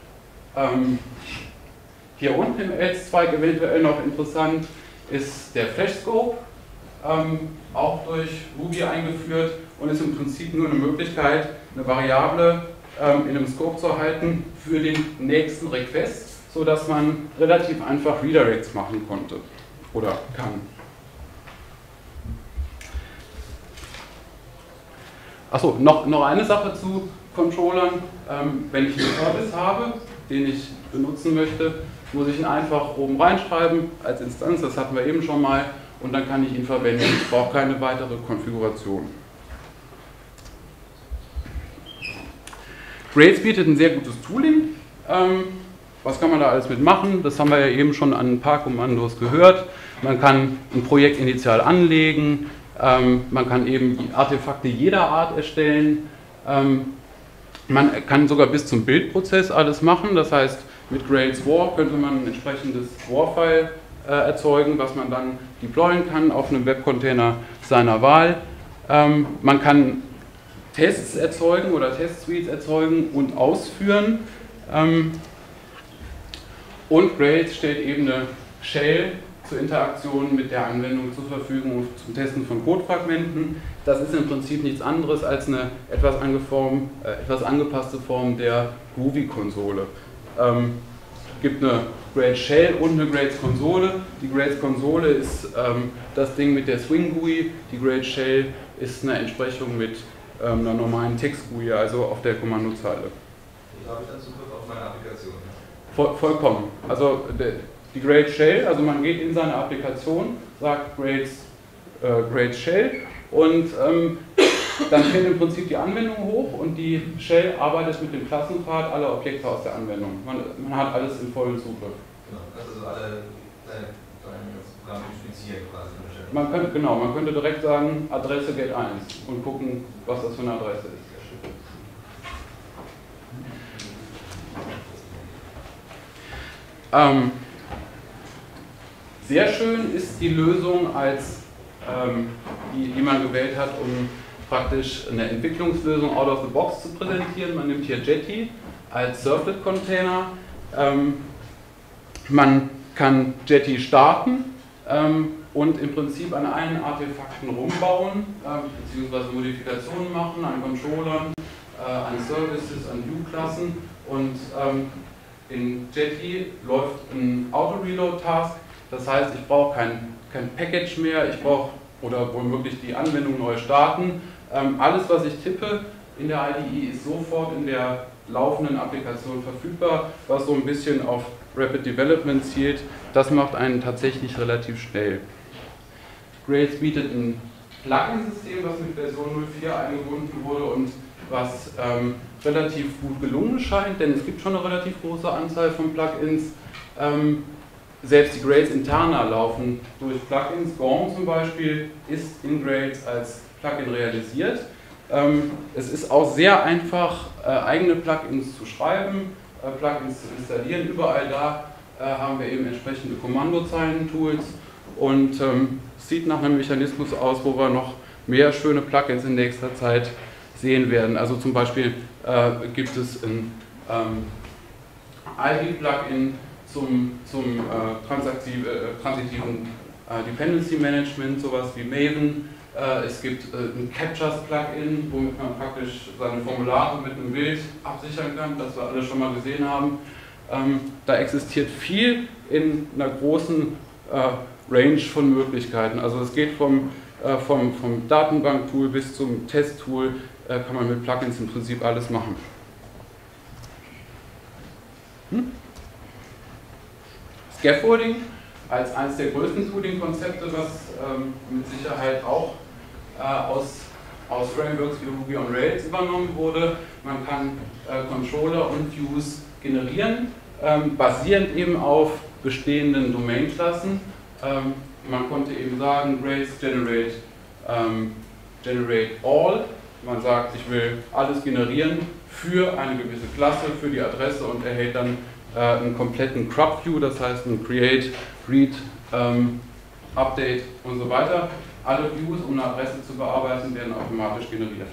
Hier unten im Else-Zweig eventuell noch interessant ist der Flash-Scope, auch durch Ruby eingeführt und ist im Prinzip nur eine Möglichkeit, eine Variable in einem Scope zu halten für den nächsten Request, sodass man relativ einfach Redirects machen konnte oder kann. Achso, noch eine Sache zu Controllern. Wenn ich einen Service habe, den ich benutzen möchte, muss ich ihn einfach oben reinschreiben als Instanz, das hatten wir eben schon mal, und dann kann ich ihn verwenden. Ich brauche keine weitere Konfiguration. Grades bietet ein sehr gutes Tooling. Was kann man da alles mitmachen? Das haben wir ja eben schon an ein paar Kommandos gehört. Man kann ein Projekt initial anlegen, man kann eben die Artefakte jeder Art erstellen, man kann sogar bis zum Bildprozess alles machen. Das heißt, mit Grades War könnte man ein entsprechendes War-File erzeugen, was man dann deployen kann auf einem Webcontainer seiner Wahl. Man kann Tests erzeugen oder Test-Suites erzeugen und ausführen. Und Grades stellt eben eine Shell zur Interaktion mit der Anwendung zur Verfügung und zum Testen von Codefragmenten. Das ist im Prinzip nichts anderes als eine etwas angepasste Form der Groovy-Konsole. Es gibt eine Grades Shell und eine Grades Konsole. Die Grades Konsole ist das Ding mit der Swing GUI. Die Grades Shell ist eine Entsprechung mit einer normalen Text-GUI, also auf der Kommandozeile. Da habe ich dann Zugriff auf meine Applikation. Vollkommen. Also die Grades Shell, also man geht in seine Applikation, sagt Grades Shell und dann fährt im Prinzip die Anwendung hoch und die Shell arbeitet mit dem Klassenpfad aller Objekte aus der Anwendung. Man hat alles im vollen Zugriff. Genau, also alle deine Programme inspizieren quasi. Man könnte direkt sagen, Adresse Gate 1 und gucken, was das für eine Adresse ist. Sehr schön ist die Lösung, die man gewählt hat, um praktisch eine Entwicklungslösung out of the box zu präsentieren. Man nimmt hier Jetty als Servlet-Container. Man kann Jetty starten und im Prinzip an allen Artefakten rumbauen, beziehungsweise Modifikationen machen, an Controllern, an Services, an View-Klassen und in Jetty läuft ein Auto-Reload-Task, das heißt, ich brauche kein Package mehr, ich brauche oder womöglich die Anwendung neu starten. Alles, was ich tippe in der IDE, ist sofort in der laufenden Applikation verfügbar, was so ein bisschen auf Rapid Development zielt. Das macht einen tatsächlich relativ schnell. Grades bietet ein Plugin-System, was mit Version 04 eingebunden wurde und was relativ gut gelungen scheint, denn es gibt schon eine relativ große Anzahl von Plugins. Selbst die Grades interna laufen durch Plugins. GORM zum Beispiel ist in Grades als Plugin realisiert. Es ist auch sehr einfach, eigene Plugins zu schreiben, Plugins zu installieren. Überall da haben wir eben entsprechende Kommandozeilen-Tools und es sieht nach einem Mechanismus aus, wo wir noch mehr schöne Plugins in nächster Zeit sehen werden. Also zum Beispiel gibt es ein Aldi-Plugin zum transitiven Dependency Management, sowas wie Maven. Es gibt ein Captures-Plugin, womit man praktisch seine Formulare mit einem Bild absichern kann, das wir alle schon mal gesehen haben. Da existiert viel in einer großen Range von Möglichkeiten. Also es geht vom Datenbank-Tool bis zum Test-Tool, kann man mit Plugins im Prinzip alles machen. Scaffolding als eines der größten Tooling-Konzepte, was mit Sicherheit auch aus Frameworks wie Ruby on Rails übernommen wurde. Man kann Controller und Views generieren, basierend eben auf bestehenden Domain-Klassen. Man konnte eben sagen, Grades generate all. Man sagt, ich will alles generieren für eine gewisse Klasse, für die Adresse und erhält dann einen kompletten CRUD-View, das heißt ein Create, Read, Update und so weiter. Alle Views, um eine Adresse zu bearbeiten, werden automatisch generiert.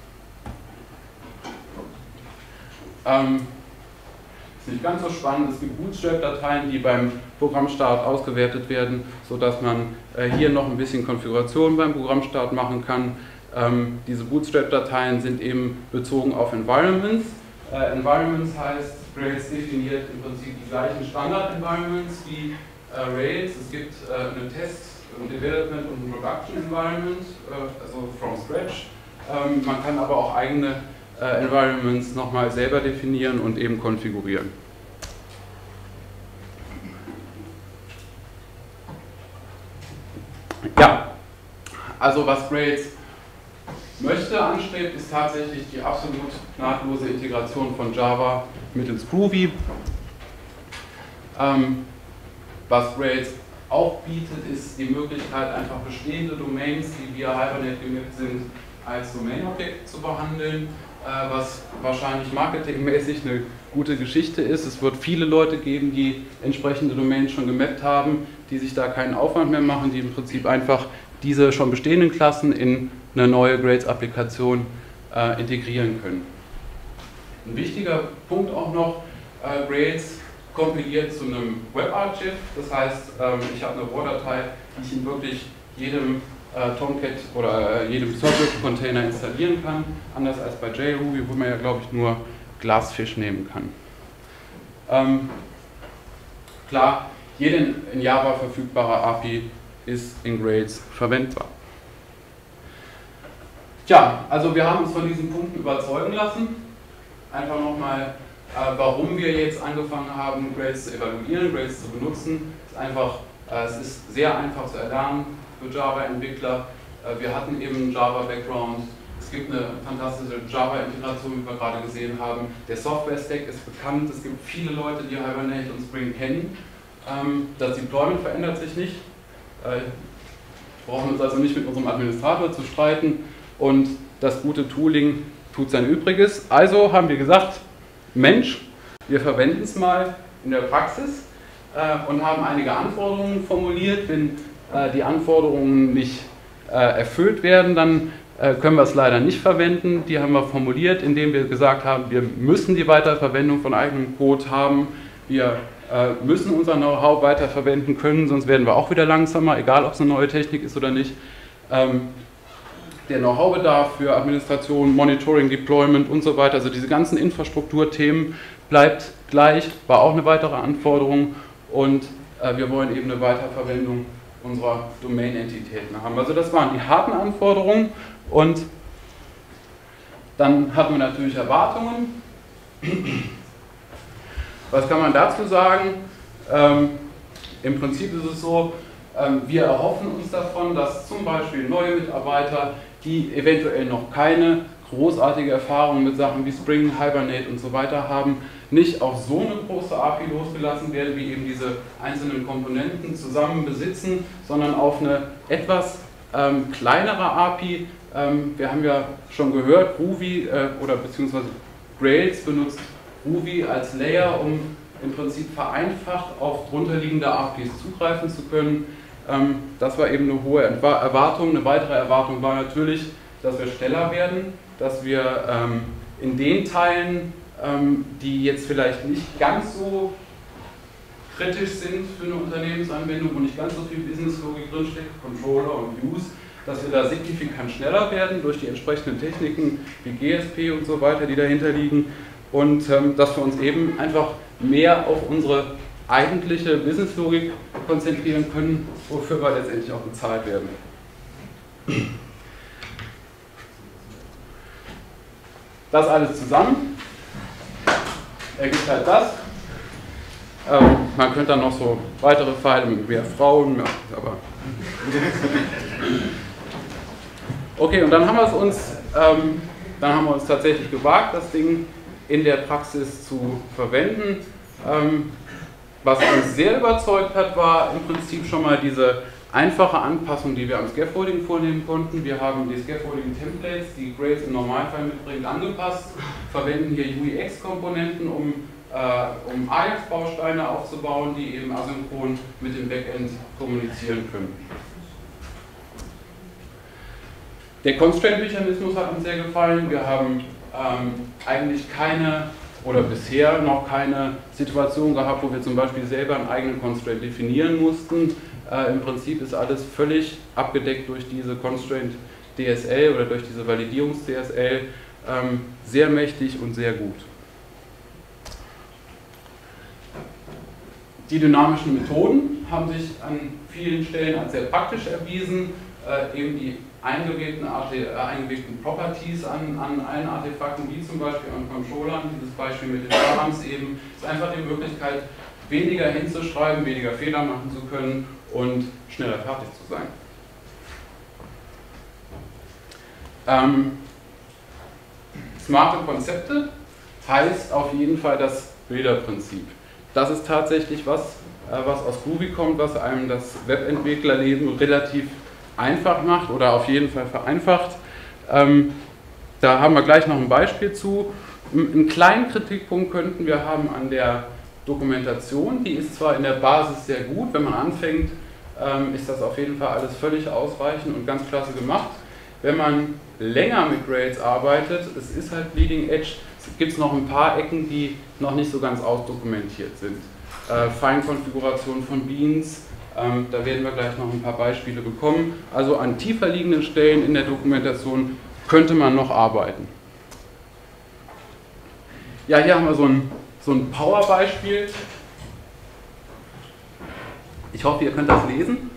Ist nicht ganz so spannend, es gibt Bootstrap-Dateien, die beim Programmstart ausgewertet werden, sodass man hier noch ein bisschen Konfiguration beim Programmstart machen kann. Diese Bootstrap-Dateien sind eben bezogen auf Environments. Environments heißt, Grades definiert im Prinzip die gleichen Standard-Environments wie Rails. Es gibt eine Test- und Development- und ein Production-Environment, also from scratch. Man kann aber auch eigene Environments nochmal selber definieren und eben konfigurieren. Also was Grades möchte, anstrebt, ist tatsächlich die absolut nahtlose Integration von Java mittels Groovy. Was Grades auch bietet, ist die Möglichkeit, einfach bestehende Domains, die via Hibernate gemappt sind, als Domain-Objekt zu behandeln, was wahrscheinlich marketingmäßig eine gute Geschichte ist. Es wird viele Leute geben, die entsprechende Domains schon gemappt haben, die sich da keinen Aufwand mehr machen, die im Prinzip einfach diese schon bestehenden Klassen in eine neue Grades-Applikation integrieren können. Ein wichtiger Punkt auch noch, Grades kompiliert zu einem WebArchive, das heißt, ich habe eine RAW-Datei, die ich in wirklich jedem Tomcat oder jedem Circuit-Container installieren kann, anders als bei JRuby, wo man ja, glaube ich, nur Glassfish nehmen kann. Klar, jede in Java verfügbare API ist in Grades verwendbar. Tja, also wir haben uns von diesen Punkten überzeugen lassen. Einfach nochmal, warum wir jetzt angefangen haben, Grades zu evaluieren, Grades zu benutzen. Es ist sehr einfach zu erlernen für Java-Entwickler. Wir hatten eben einen Java-Background. Es gibt eine fantastische Java-Integration, wie wir gerade gesehen haben. Der Software-Stack ist bekannt. Es gibt viele Leute, die Hibernate und Spring kennen. Das Deployment verändert sich nicht. Wir brauchen uns also nicht mit unserem Administrator zu streiten. Und das gute Tooling tut sein Übriges. Also haben wir gesagt, Mensch, wir verwenden es mal in der Praxis und haben einige Anforderungen formuliert. Wenn die Anforderungen nicht erfüllt werden, dann können wir es leider nicht verwenden. Die haben wir formuliert, indem wir gesagt haben, wir müssen die Weiterverwendung von eigenem Code haben. Wir müssen unser Know-how weiterverwenden können, sonst werden wir auch wieder langsamer, egal ob es eine neue Technik ist oder nicht. Der Know-how-Bedarf für Administration, Monitoring, Deployment und so weiter, also diese ganzen Infrastrukturthemen bleibt gleich, war auch eine weitere Anforderung und wir wollen eben eine Weiterverwendung unserer Domain-Entitäten haben. Also das waren die harten Anforderungen und dann hatten wir natürlich Erwartungen. Was kann man dazu sagen? Im Prinzip ist es so, wir erhoffen uns davon, dass zum Beispiel neue Mitarbeiter, die eventuell noch keine großartige Erfahrung mit Sachen wie Spring, Hibernate und so weiter haben, nicht auf so eine große API losgelassen werden, wie eben diese einzelnen Komponenten zusammen besitzen, sondern auf eine etwas kleinere API. Wir haben ja schon gehört, Groovy oder beziehungsweise Grails benutzt Groovy als Layer, um im Prinzip vereinfacht auf drunterliegende APIs zugreifen zu können. Das war eben eine hohe Erwartung. Eine weitere Erwartung war natürlich, dass wir schneller werden, dass wir in den Teilen, die jetzt vielleicht nicht ganz so kritisch sind für eine Unternehmensanwendung, wo nicht ganz so viel Businesslogik drinsteckt, Controller und Views, dass wir da signifikant schneller werden durch die entsprechenden Techniken wie GSP und so weiter, die dahinter liegen, und dass wir uns eben einfach mehr auf unsere eigentliche Businesslogik konzentrieren können, wofür wir letztendlich auch bezahlt werden. Das alles zusammen ergibt halt das. Man könnte dann noch so weitere Pfeile mit mehr Frauen, ja, aber okay, und dann haben wir uns tatsächlich gewagt, das Ding in der Praxis zu verwenden. Was uns sehr überzeugt hat, war im Prinzip schon mal diese einfache Anpassung, die wir am Scaffolding vornehmen konnten. Wir haben die Scaffolding-Templates, die Grails im Normalfall mitbringt, angepasst, verwenden hier UEX-Komponenten, um Ajax-Bausteine aufzubauen, die eben asynchron mit dem Backend kommunizieren können. Der Constraint-Mechanismus hat uns sehr gefallen. Wir haben eigentlich keine oder bisher noch keine Situation gehabt, wo wir zum Beispiel selber einen eigenen Constraint definieren mussten. Im Prinzip ist alles völlig abgedeckt durch diese Constraint DSL oder durch diese Validierungs-DSL, sehr mächtig und sehr gut. Die dynamischen Methoden haben sich an vielen Stellen als sehr praktisch erwiesen, eben die eingewebten Properties an allen Artefakten, wie zum Beispiel an Controllern, dieses Beispiel mit den Params eben, ist einfach die Möglichkeit, weniger hinzuschreiben, weniger Fehler machen zu können und schneller fertig zu sein. Smarte Konzepte heißt auf jeden Fall das Bilderprinzip. Das ist tatsächlich was aus Groovy kommt, was einem das Webentwicklerleben relativ einfach macht oder auf jeden Fall vereinfacht. Da haben wir gleich noch ein Beispiel zu. Einen kleinen Kritikpunkt könnten wir haben an der Dokumentation. Die ist zwar in der Basis sehr gut, wenn man anfängt, ist das auf jeden Fall alles völlig ausreichend und ganz klasse gemacht. Wenn man länger mit Grails arbeitet, es ist halt Bleeding Edge, gibt es noch ein paar Ecken, die noch nicht so ganz ausdokumentiert sind. Feinkonfiguration von Beans, da werden wir gleich noch ein paar Beispiele bekommen. Also an tiefer liegenden Stellen in der Dokumentation könnte man noch arbeiten. Ja, hier haben wir so ein Power-Beispiel. Ich hoffe, ihr könnt das lesen.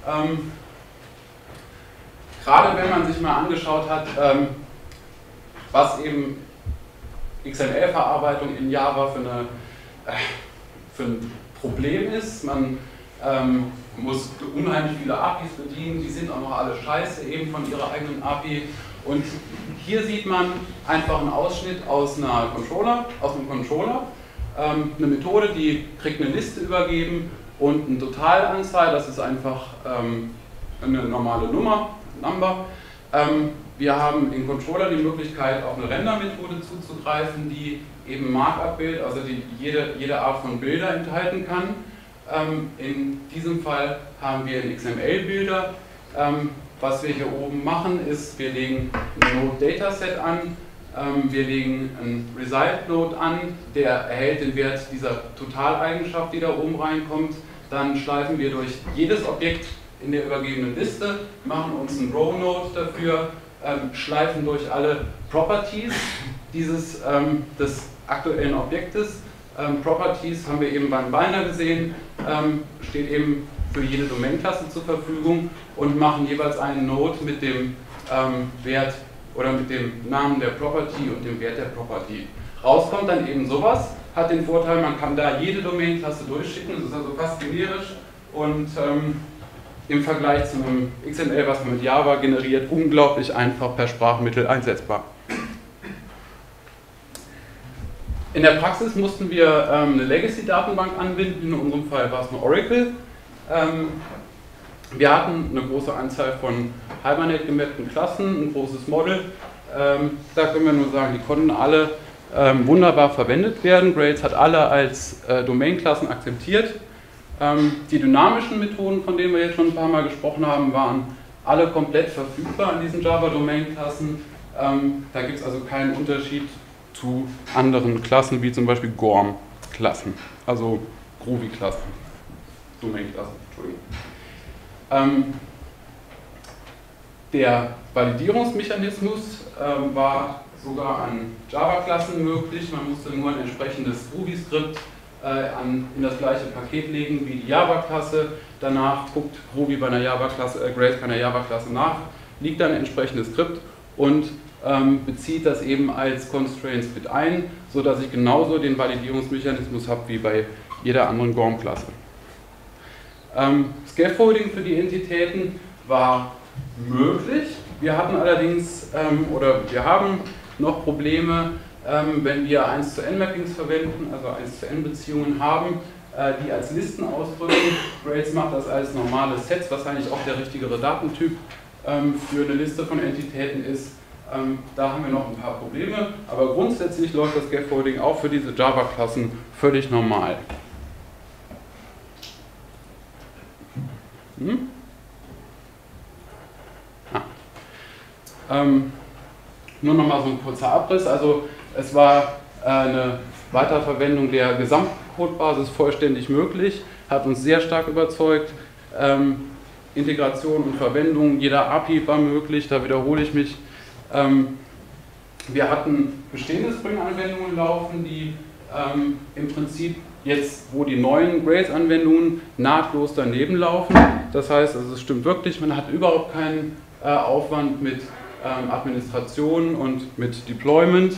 Gerade wenn man sich mal angeschaut hat, was eben XML-Verarbeitung in Java für ein Problem ist. Man muss unheimlich viele APIs bedienen, die sind auch noch alle scheiße, eben von ihrer eigenen API. Und hier sieht man einfach einen Ausschnitt aus einem Controller, eine Methode, die kriegt eine Liste übergeben und eine Totalanzahl, das ist einfach eine normale Number. Wir haben im Controller die Möglichkeit, auf eine Render-Methode zuzugreifen, die eben Markup-Bild, also die jede Art von Bilder enthalten kann. In diesem Fall haben wir einen XML-Bilder. Was wir hier oben machen, ist, wir legen ein Node-Dataset an, wir legen einen Result-Node an, der erhält den Wert dieser Totaleigenschaft, die da oben reinkommt. Dann schleifen wir durch jedes Objekt in der übergebenen Liste, machen uns einen Row-Node dafür, schleifen durch alle Properties des aktuellen Objektes. Properties haben wir eben beim Binder gesehen, steht eben für jede Domain-Klasse zur Verfügung und machen jeweils einen Node mit dem Wert oder mit dem Namen der Property und dem Wert der Property. Rauskommt dann eben sowas, hat den Vorteil, man kann da jede Domain-Klasse durchschicken, das ist also fast generisch und im Vergleich zu einem XML, was man mit Java generiert, unglaublich einfach per Sprachmittel einsetzbar. In der Praxis mussten wir eine Legacy-Datenbank anbinden, in unserem Fall war es eine Oracle. Wir hatten eine große Anzahl von Hibernate gemappten Klassen, ein großes Model. Da können wir nur sagen, die konnten alle wunderbar verwendet werden. Grails hat alle als Domain-Klassen akzeptiert. Die dynamischen Methoden, von denen wir jetzt schon ein paar Mal gesprochen haben, waren alle komplett verfügbar an diesen Java-Domain-Klassen. Da gibt es also keinen Unterschied zu anderen Klassen, wie zum Beispiel GORM-Klassen, also Groovy-Klassen, Domain-Klassen, Entschuldigung. Der Validierungsmechanismus war sogar an Java-Klassen möglich, man musste nur ein entsprechendes Groovy-Skript in das gleiche Paket legen wie die Java-Klasse, danach guckt Groovy bei einer Java-Klasse, Grails bei einer Java-Klasse nach, liegt dann ein entsprechendes Skript und bezieht das eben als Constraints mit ein, sodass ich genauso den Validierungsmechanismus habe wie bei jeder anderen GORM-Klasse. Scaffolding für die Entitäten war möglich. Wir hatten allerdings, wir haben noch Probleme, wenn wir 1:n-Mappings verwenden, also 1:n-Beziehungen haben, die als Listen ausdrücken. Grails macht das als normale Sets, was eigentlich auch der richtigere Datentyp für eine Liste von Entitäten ist. Da haben wir noch ein paar Probleme, aber grundsätzlich läuft das Scaffolding auch für diese Java-Klassen völlig normal. Nur nochmal so ein kurzer Abriss, also es war eine Weiterverwendung der Gesamtcodebasis vollständig möglich, hat uns sehr stark überzeugt. Integration und Verwendung jeder API war möglich, da wiederhole ich mich. Wir hatten bestehende Spring-Anwendungen laufen, die im Prinzip jetzt, wo die neuen Grails-Anwendungen nahtlos daneben laufen. Das heißt, also es stimmt wirklich, man hat überhaupt keinen Aufwand mit Administration und mit Deployment.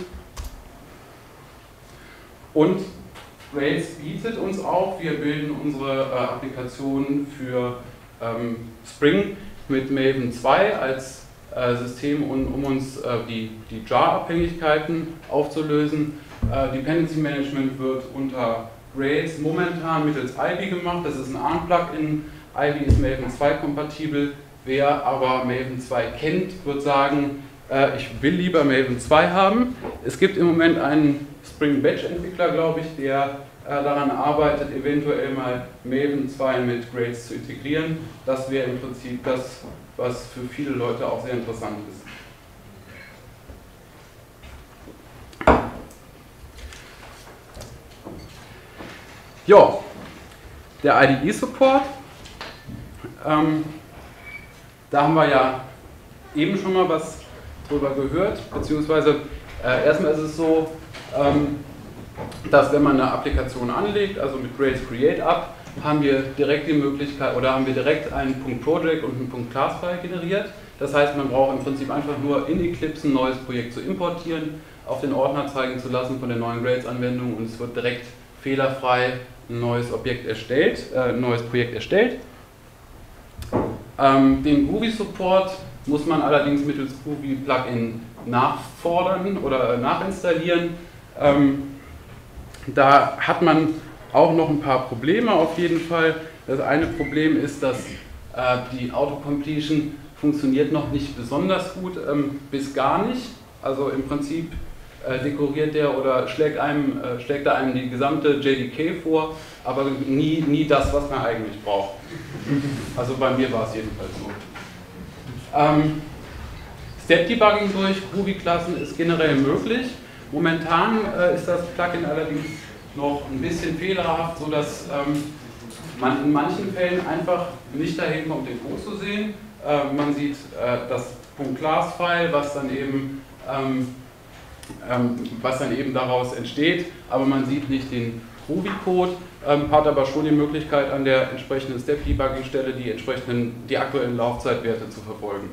Und Grails bietet uns auch, wir bilden unsere Applikationen für Spring mit Maven 2 als System, um uns die Jar-Abhängigkeiten aufzulösen. Dependency Management wird unter Grails momentan mittels Ivy gemacht. Das ist ein ARM-Plugin. Ivy ist Maven 2 kompatibel. Wer aber Maven 2 kennt, wird sagen, ich will lieber Maven 2 haben. Es gibt im Moment einen Spring Batch Entwickler, glaube ich, der daran arbeitet, eventuell mal Maven 2 mit Grails zu integrieren. Das wäre im Prinzip das, was für viele Leute auch sehr interessant ist. Ja, der IDE-Support. Da haben wir ja eben schon mal was drüber gehört, beziehungsweise erstmal ist es so, dass wenn man eine Applikation anlegt, also mit Grails Create App, haben wir direkt die Möglichkeit oder haben wir direkt einen .project und einen .class-File generiert. Das heißt, man braucht im Prinzip einfach nur in Eclipse ein neues Projekt zu importieren, auf den Ordner zeigen zu lassen von der neuen Grails-Anwendung und es wird direkt fehlerfrei ein neues Projekt erstellt. Den Groovy-Support muss man allerdings mittels Groovy-Plugin nachfordern oder nachinstallieren. Da hat man auch noch ein paar Probleme auf jeden Fall. Das eine Problem ist, dass die Autocompletion funktioniert noch nicht besonders gut, bis gar nicht. Also im Prinzip dekoriert der oder schlägt er einem die gesamte JDK vor, aber nie das, was man eigentlich braucht. Also bei mir war es jedenfalls so. Step-Debugging durch Groovy-Klassen ist generell möglich. Momentan ist das Plugin allerdings noch ein bisschen fehlerhaft, sodass man in manchen Fällen einfach nicht dahin kommt, den Code zu sehen. Man sieht das .class-File, was dann eben daraus entsteht, aber man sieht nicht den Groovy-Code, hat aber schon die Möglichkeit, an der entsprechenden Step-Debugging-Stelle die aktuellen Laufzeitwerte zu verfolgen.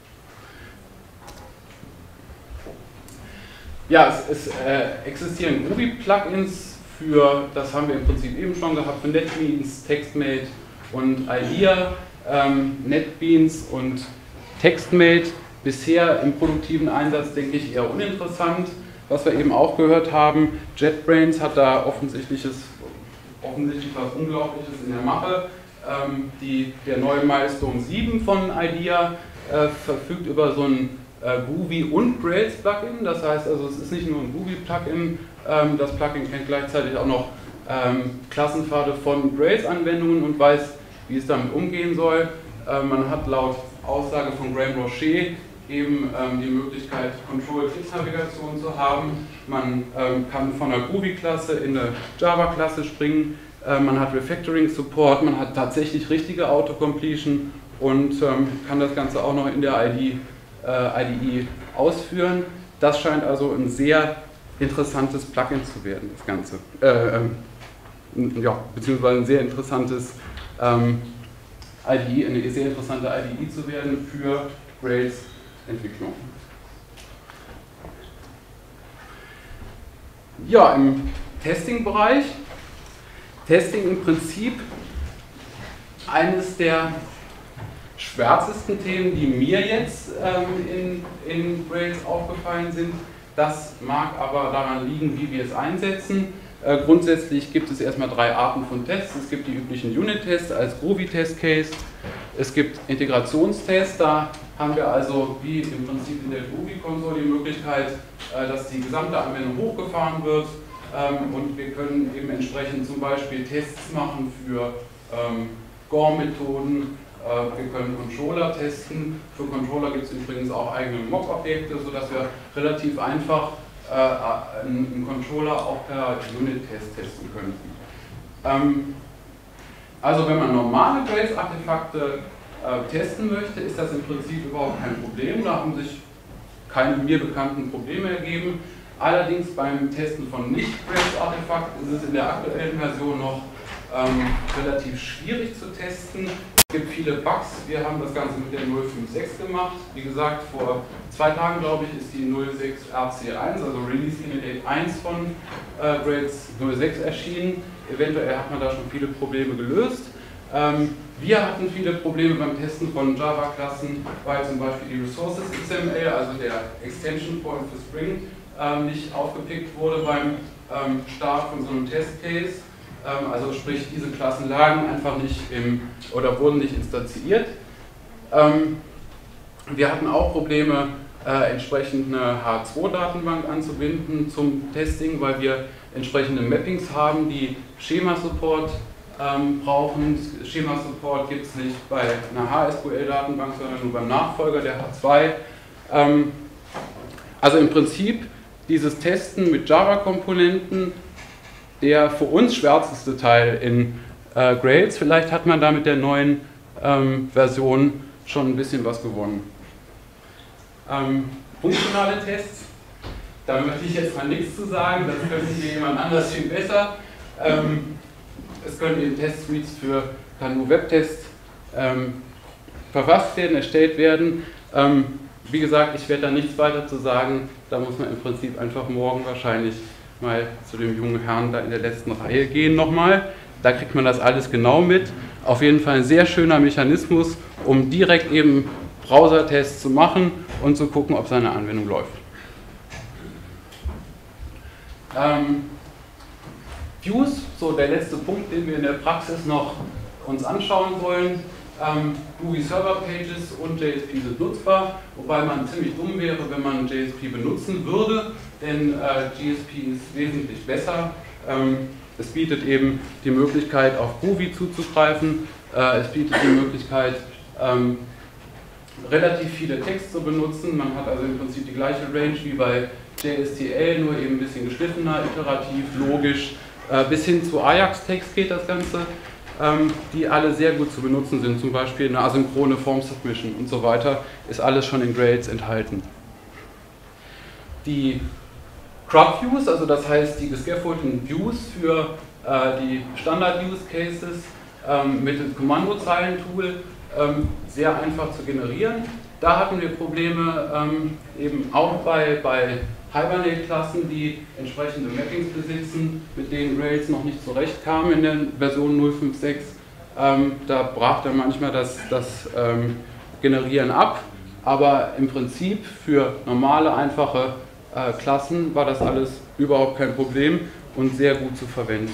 Ja, es existieren Groovy-Plugins für, das haben wir im Prinzip eben schon gehabt, für NetBeans, TextMate und IDEA. NetBeans und TextMate bisher im produktiven Einsatz, denke ich, eher uninteressant. Was wir eben auch gehört haben, JetBrains hat da offensichtlich was Unglaubliches in der Mache. Der neue Milestone 7 von IDEA verfügt über so ein Groovy und Grails Plugin. Das heißt also, es ist nicht nur ein Groovy Plugin, das Plugin kennt gleichzeitig auch noch Klassenpfade von Grails Anwendungen und weiß, wie es damit umgehen soll. Man hat laut Aussage von Graham Rocher eben die Möglichkeit, Control-Click-Navigation zu haben. Man kann von einer Groovy-Klasse in eine Java-Klasse springen. Man hat Refactoring-Support, man hat tatsächlich richtige Autocompletion und kann das Ganze auch noch in der IDE ausführen. Das scheint also ein sehr interessantes Plugin zu werden, das Ganze. Ja, beziehungsweise ein sehr interessantes IDE, eine sehr interessante IDE zu werden für Grails Entwicklung. Ja, im Testing-Bereich. Testing im Prinzip eines der schwärzesten Themen, die mir jetzt in Grails aufgefallen sind. Das mag aber daran liegen, wie wir es einsetzen. Grundsätzlich gibt es erstmal 3 Arten von Tests. Es gibt die üblichen Unit-Tests als Groovy-Test-Case. Es gibt Integrationstests, da haben wir also wie im Prinzip in der Groovy-Konsole die Möglichkeit, dass die gesamte Anwendung hochgefahren wird und wir können eben entsprechend zum Beispiel Tests machen für GOR-Methoden. Wir können Controller testen. Für Controller gibt es übrigens auch eigene Mock-Objekte, sodass wir relativ einfach einen Controller auch per Unit-Test testen könnten. Also wenn man normale Grails-Artefakte testen möchte, ist das im Prinzip überhaupt kein Problem. Da haben sich keine mir bekannten Probleme ergeben. Allerdings beim Testen von Nicht-Grails-Artefakten ist es in der aktuellen Version noch relativ schwierig zu testen. Es gibt viele Bugs. Wir haben das Ganze mit der 0.5.6 gemacht. Wie gesagt, vor 2 Tagen, glaube ich, ist die 0.6 RC1, also Release Candidate 1 von Grails 0.6 erschienen. Eventuell hat man da schon viele Probleme gelöst. Wir hatten viele Probleme beim Testen von Java-Klassen, weil zum Beispiel die Resources XML, also der Extension Point für Spring, nicht aufgepickt wurde beim Start von so einem Testcase. Also sprich, diese Klassen lagen einfach nicht oder wurden nicht instanziert. Wir hatten auch Probleme, entsprechend eine H2-Datenbank anzubinden zum Testing, weil wir entsprechende Mappings haben, die Schema-Support brauchen. Schema-Support gibt es nicht bei einer HSQL-Datenbank, sondern nur beim Nachfolger der H2. Also im Prinzip dieses Testen mit Java-Komponenten, der für uns schwärzeste Teil in Grails. Vielleicht hat man da mit der neuen Version schon ein bisschen was gewonnen. Funktionale Tests, da möchte ich jetzt mal nichts zu sagen, das könnte hier jemand anders viel besser. Es können eben Test-Suites für Kanu Webtest verfasst werden, erstellt werden. Wie gesagt, ich werde da nichts weiter zu sagen, da muss man im Prinzip einfach morgen wahrscheinlich mal zu dem jungen Herrn da in der letzten Reihe gehen nochmal. Da kriegt man das alles genau mit. Auf jeden Fall ein sehr schöner Mechanismus, um direkt eben Browser-Tests zu machen und zu gucken, ob seine Anwendung läuft. Views, so der letzte Punkt, den wir in der Praxis noch uns anschauen wollen. Groovy Server Pages und JSP sind nutzbar, wobei man ziemlich dumm wäre, wenn man JSP benutzen würde, denn GSP ist wesentlich besser. Es bietet eben die Möglichkeit, auf Groovy zuzugreifen. Es bietet die Möglichkeit, relativ viele Tags zu benutzen. Man hat also im Prinzip die gleiche Range wie bei JSTL, nur eben ein bisschen geschliffener, iterativ, logisch. Bis hin zu Ajax-Tags geht das Ganze, die alle sehr gut zu benutzen sind. Zum Beispiel eine asynchrone Form-Submission und so weiter, ist alles schon in Grails enthalten. Die CRUD-Views, also das heißt die gescaffoldeten Views für die Standard-Use-Cases mittels Kommandozeilen-Tool, sehr einfach zu generieren. Da hatten wir Probleme eben auch bei Hibernate-Klassen, die entsprechende Mappings besitzen, mit denen Rails noch nicht zurechtkam in der Version 0.5.6. Da brach dann manchmal das Generieren ab, aber im Prinzip für normale, einfache Klassen war das alles überhaupt kein Problem und sehr gut zu verwenden.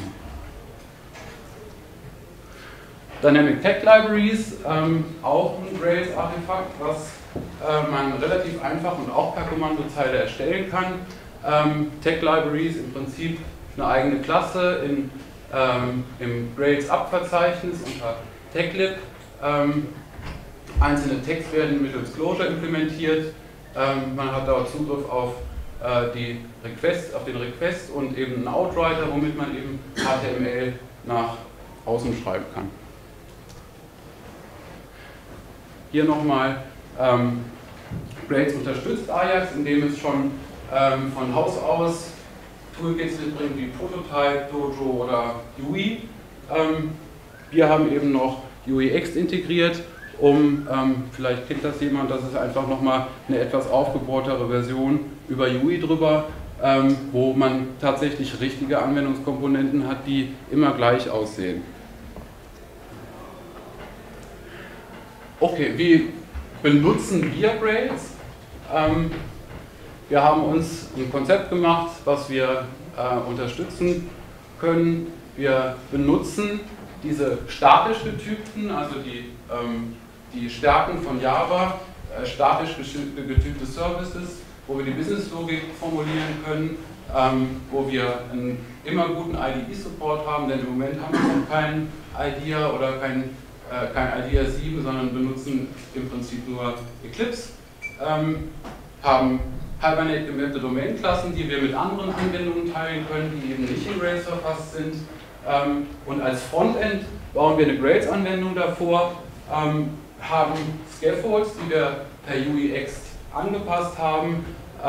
Dynamic Tag Libraries, auch ein Grails-Artefakt, was man relativ einfach und auch per Kommandozeile erstellen kann. Tag Libraries im Prinzip eine eigene Klasse im Grails-Up-Verzeichnis unter Taglib. Einzelne Tags werden mittels Closure implementiert. Man hat dort Zugriff auf den Request und eben einen Outwriter, womit man eben HTML nach außen schreiben kann. Hier nochmal, Grails unterstützt Ajax, indem es schon von Haus aus Toolkits mitbringt wie Prototype, Dojo oder UI. Wir haben eben noch UIX integriert, vielleicht kennt das jemand, das ist einfach nochmal eine etwas aufgebohrtere Version über UI drüber, wo man tatsächlich richtige Anwendungskomponenten hat, die immer gleich aussehen. Okay, wie benutzen wir Grails? Wir haben uns ein Konzept gemacht, was wir unterstützen können. Wir benutzen diese statisch getypten, also die Stärken von Java, statisch getypte Services, wo wir die Business-Logik formulieren können, wo wir einen immer guten IDE-Support haben, denn im Moment haben wir noch keinen IDEA oder kein IDEA 7, sondern benutzen im Prinzip nur Eclipse, haben Hibernate gemappte Domain-Klassen, die wir mit anderen Anwendungen teilen können, die eben nicht in Grails verfasst sind. Und als Frontend bauen wir eine Grails-Anwendung davor, haben Scaffolds, die wir per UIX angepasst haben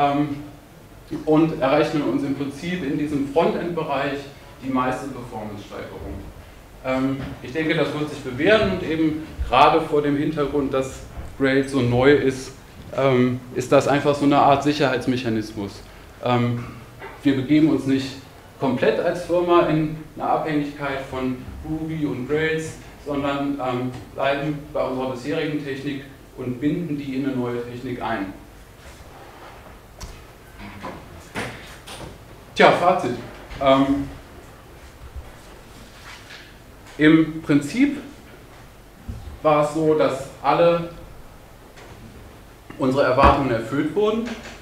und errechnen uns im Prinzip in diesem Frontend-Bereich die meiste Performance-Steigerung. Ich denke, das wird sich bewähren und eben gerade vor dem Hintergrund, dass Grails so neu ist, ist das einfach so eine Art Sicherheitsmechanismus. Wir begeben uns nicht komplett als Firma in eine Abhängigkeit von Groovy und Grails, sondern bleiben bei unserer bisherigen Technik und binden die in eine neue Technik ein. Tja, Fazit. Im Prinzip war es so, dass alle unsere Erwartungen erfüllt wurden.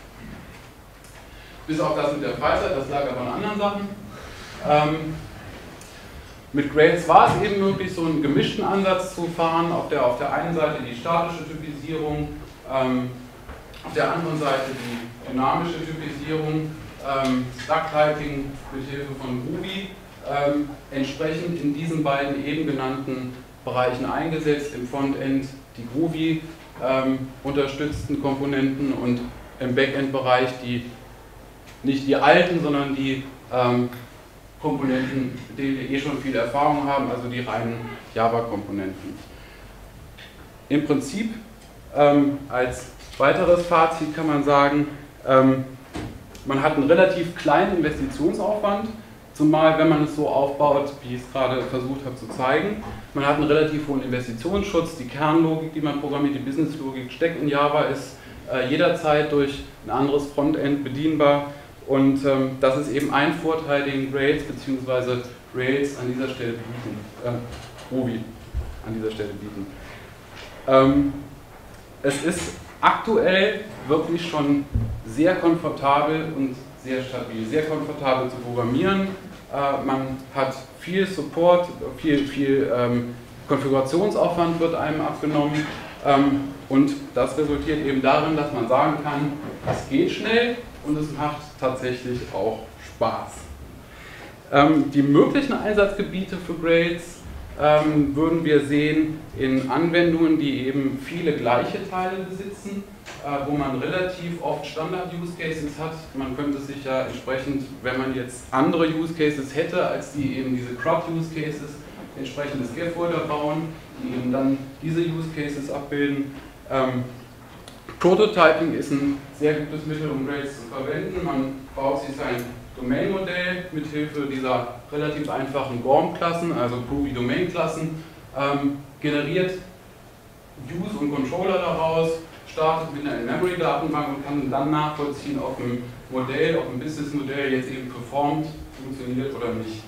Bis auf das mit der Freizeit, das lag aber an anderen Sachen. Mit Grails war es eben möglich, so einen gemischten Ansatz zu fahren. Auf der einen Seite die statische Typisierung, auf der anderen Seite die dynamische Typisierung, Stack-Typing mit Hilfe von Ruby, entsprechend in diesen beiden eben genannten Bereichen eingesetzt. Im Frontend die Groovy unterstützten Komponenten und im Backend-Bereich nicht die alten, sondern die Komponenten, mit denen wir schon viel Erfahrung haben, also die reinen Java-Komponenten. Im Prinzip als weiteres Fazit kann man sagen, man hat einen relativ kleinen Investitionsaufwand, zumal wenn man es so aufbaut, wie ich es gerade versucht habe zu zeigen. Man hat einen relativ hohen Investitionsschutz, die Kernlogik, die man programmiert, die Businesslogik steckt in Java, ist jederzeit durch ein anderes Frontend bedienbar. Und das ist eben ein Vorteil, den Grails bzw. Rails an dieser Stelle bieten, Ruby an dieser Stelle bieten. Es ist aktuell wirklich schon sehr komfortabel und sehr stabil, sehr komfortabel zu programmieren. Man hat viel Support, viel Konfigurationsaufwand wird einem abgenommen und das resultiert eben darin, dass man sagen kann, es geht schnell und es macht tatsächlich auch Spaß. Die möglichen Einsatzgebiete für Grails würden wir sehen in Anwendungen, die eben viele gleiche Teile besitzen, wo man relativ oft Standard-Use-Cases hat. Man könnte sich ja entsprechend, wenn man jetzt andere Use-Cases hätte, als die eben diese CRUD-Use-Cases, entsprechendes Scaffolder bauen, die eben dann diese Use-Cases abbilden. Prototyping ist ein sehr gutes Mittel, um Grails zu verwenden. Man baut sich sein Domain-Modell mit Hilfe dieser relativ einfachen GORM-Klassen, also Groovy Domain-Klassen, generiert Views und Controller daraus, startet mit einer In-Memory-Datenbank und kann dann nachvollziehen, ob ein Modell, ob ein Business-Modell jetzt eben performt, funktioniert oder nicht.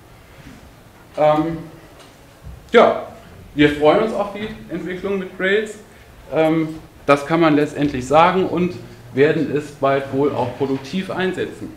Ja, wir freuen uns auf die Entwicklung mit Grails. Das kann man letztendlich sagen und werden es bald wohl auch produktiv einsetzen.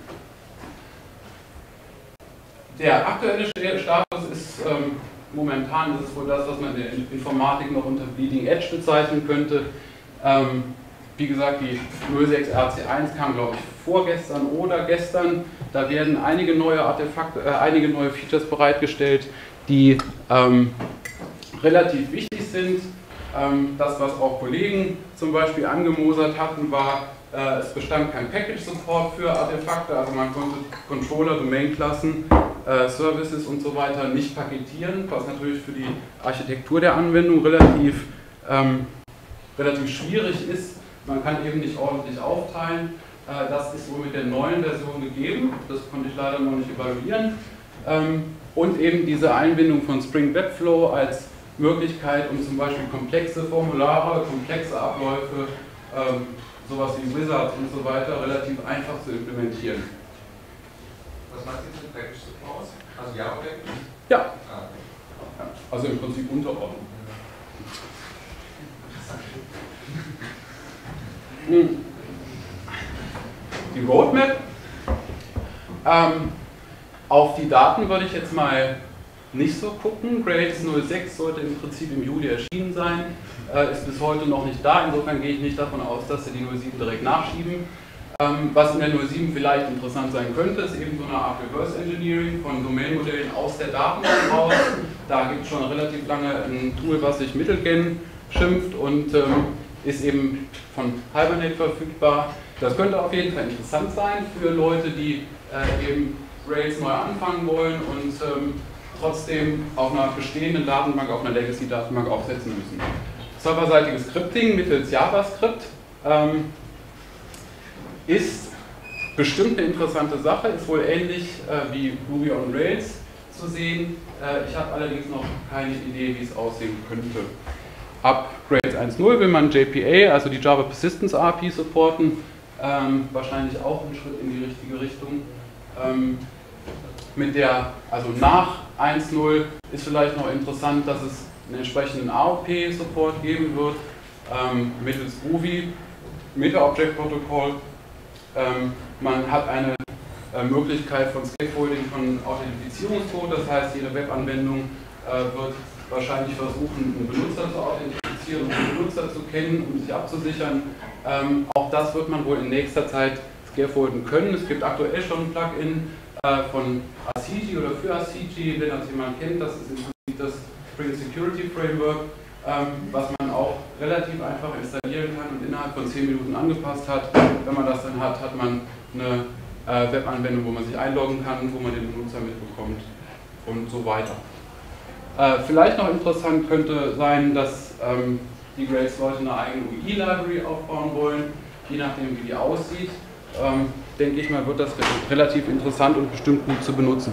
Der aktuelle Status ist momentan, das ist wohl das, was man in der Informatik noch unter Bleeding Edge bezeichnen könnte. Wie gesagt, die 06 RC1 kam, glaube ich, vorgestern oder gestern. Da werden einige neue Artefakte, einige neue Features bereitgestellt, die relativ wichtig sind. Das, was auch Kollegen zum Beispiel angemosert hatten, war, es bestand kein Package-Support für Artefakte, also man konnte Controller, Domain-Klassen, Services und so weiter nicht paketieren, was natürlich für die Architektur der Anwendung relativ schwierig ist. Man kann eben nicht ordentlich aufteilen. Das ist wohl mit der neuen Version gegeben, das konnte ich leider noch nicht evaluieren. Und eben diese Einbindung von Spring Webflow als Möglichkeit, um zum Beispiel komplexe Formulare, komplexe Abläufe, sowas wie Wizards und so weiter, relativ einfach zu implementieren. Was macht jetzt mit Package Support? Also Java Package? Ja. Also im Prinzip Unterordnung. Die Roadmap. Auf die Daten würde ich jetzt mal nicht so gucken. Grails 06 sollte im Prinzip im Juli erschienen sein, ist bis heute noch nicht da. Insofern gehe ich nicht davon aus, dass sie die 07 direkt nachschieben. Was in der 07 vielleicht interessant sein könnte, ist eben so eine Art Reverse Engineering von Domain-Modellen aus der Datenbank raus. Da gibt es schon relativ lange ein Tool, was sich Middlegen schimpft und ist eben von Hibernate verfügbar. Das könnte auf jeden Fall interessant sein für Leute, die eben Grails neu anfangen wollen und trotzdem auf einer bestehenden Datenbank, auf einer Legacy-Datenbank aufsetzen müssen. Serverseitiges Scripting mittels JavaScript ist bestimmt eine interessante Sache, ist wohl ähnlich wie Ruby on Rails zu sehen. Ich habe allerdings noch keine Idee, wie es aussehen könnte. Ab Grades 1.0 will man JPA, also die Java Persistence API, supporten. Wahrscheinlich auch ein Schritt in die richtige Richtung. Also nach 1.0 ist vielleicht noch interessant, dass es einen entsprechenden AOP-Support geben wird, mittels Groovy, Meta-Object-Protokoll. Man hat eine Möglichkeit von Scaffolding von Authentifizierungscode, das heißt, jede Webanwendung wird wahrscheinlich versuchen, einen Benutzer zu authentifizieren und den Benutzer zu kennen, um sich abzusichern. Auch das wird man wohl in nächster Zeit scaffolden können. Es gibt aktuell schon ein Plugin von Ascii oder für Ascii, wenn das jemand kennt, das ist im Prinzip das Spring Security Framework, was man auch relativ einfach installieren kann und innerhalb von 10 Minuten angepasst hat. Wenn man das dann hat, hat man eine Webanwendung, wo man sich einloggen kann, wo man den Benutzer mitbekommt und so weiter. Vielleicht noch interessant könnte sein, dass die Grails-Leute eine eigene UI-Library aufbauen wollen, je nachdem wie die aussieht. Denke ich mal, wird das relativ interessant und bestimmt gut zu benutzen.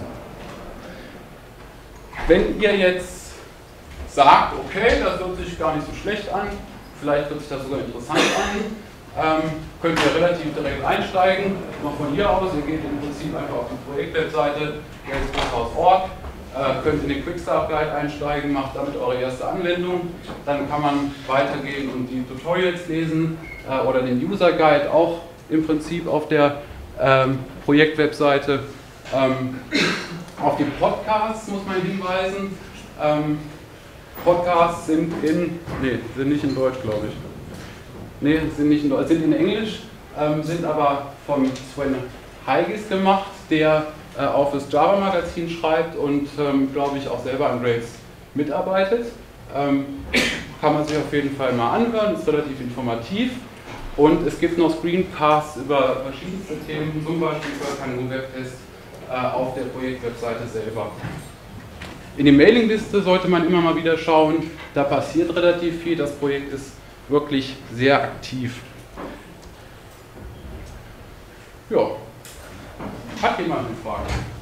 Wenn ihr jetzt sagt, okay, das hört sich gar nicht so schlecht an, vielleicht hört sich das sogar interessant an, könnt ihr relativ direkt einsteigen, noch von hier aus. Ihr geht im Prinzip einfach auf die Projektwebseite grails.org, könnt in den Quickstart Guide einsteigen, macht damit eure erste Anwendung, dann kann man weitergehen und die Tutorials lesen oder den User Guide auch im Prinzip auf der Projektwebseite. Auf die Podcasts muss man hinweisen. Podcasts sind nicht in Deutsch, glaube ich. Nee, sind nicht in Deutsch, sind in Englisch, sind aber von Sven Heigis gemacht, der auch fürs Java Magazin schreibt und glaube ich auch selber an Grails mitarbeitet. Kann man sich auf jeden Fall mal anhören, ist relativ informativ. Und es gibt noch Screencasts über verschiedenste Themen, zum Beispiel über Kanu Webtest auf der Projektwebseite selber. In die Mailingliste sollte man immer mal wieder schauen, da passiert relativ viel, das Projekt ist wirklich sehr aktiv. Ja, hat jemand eine Frage?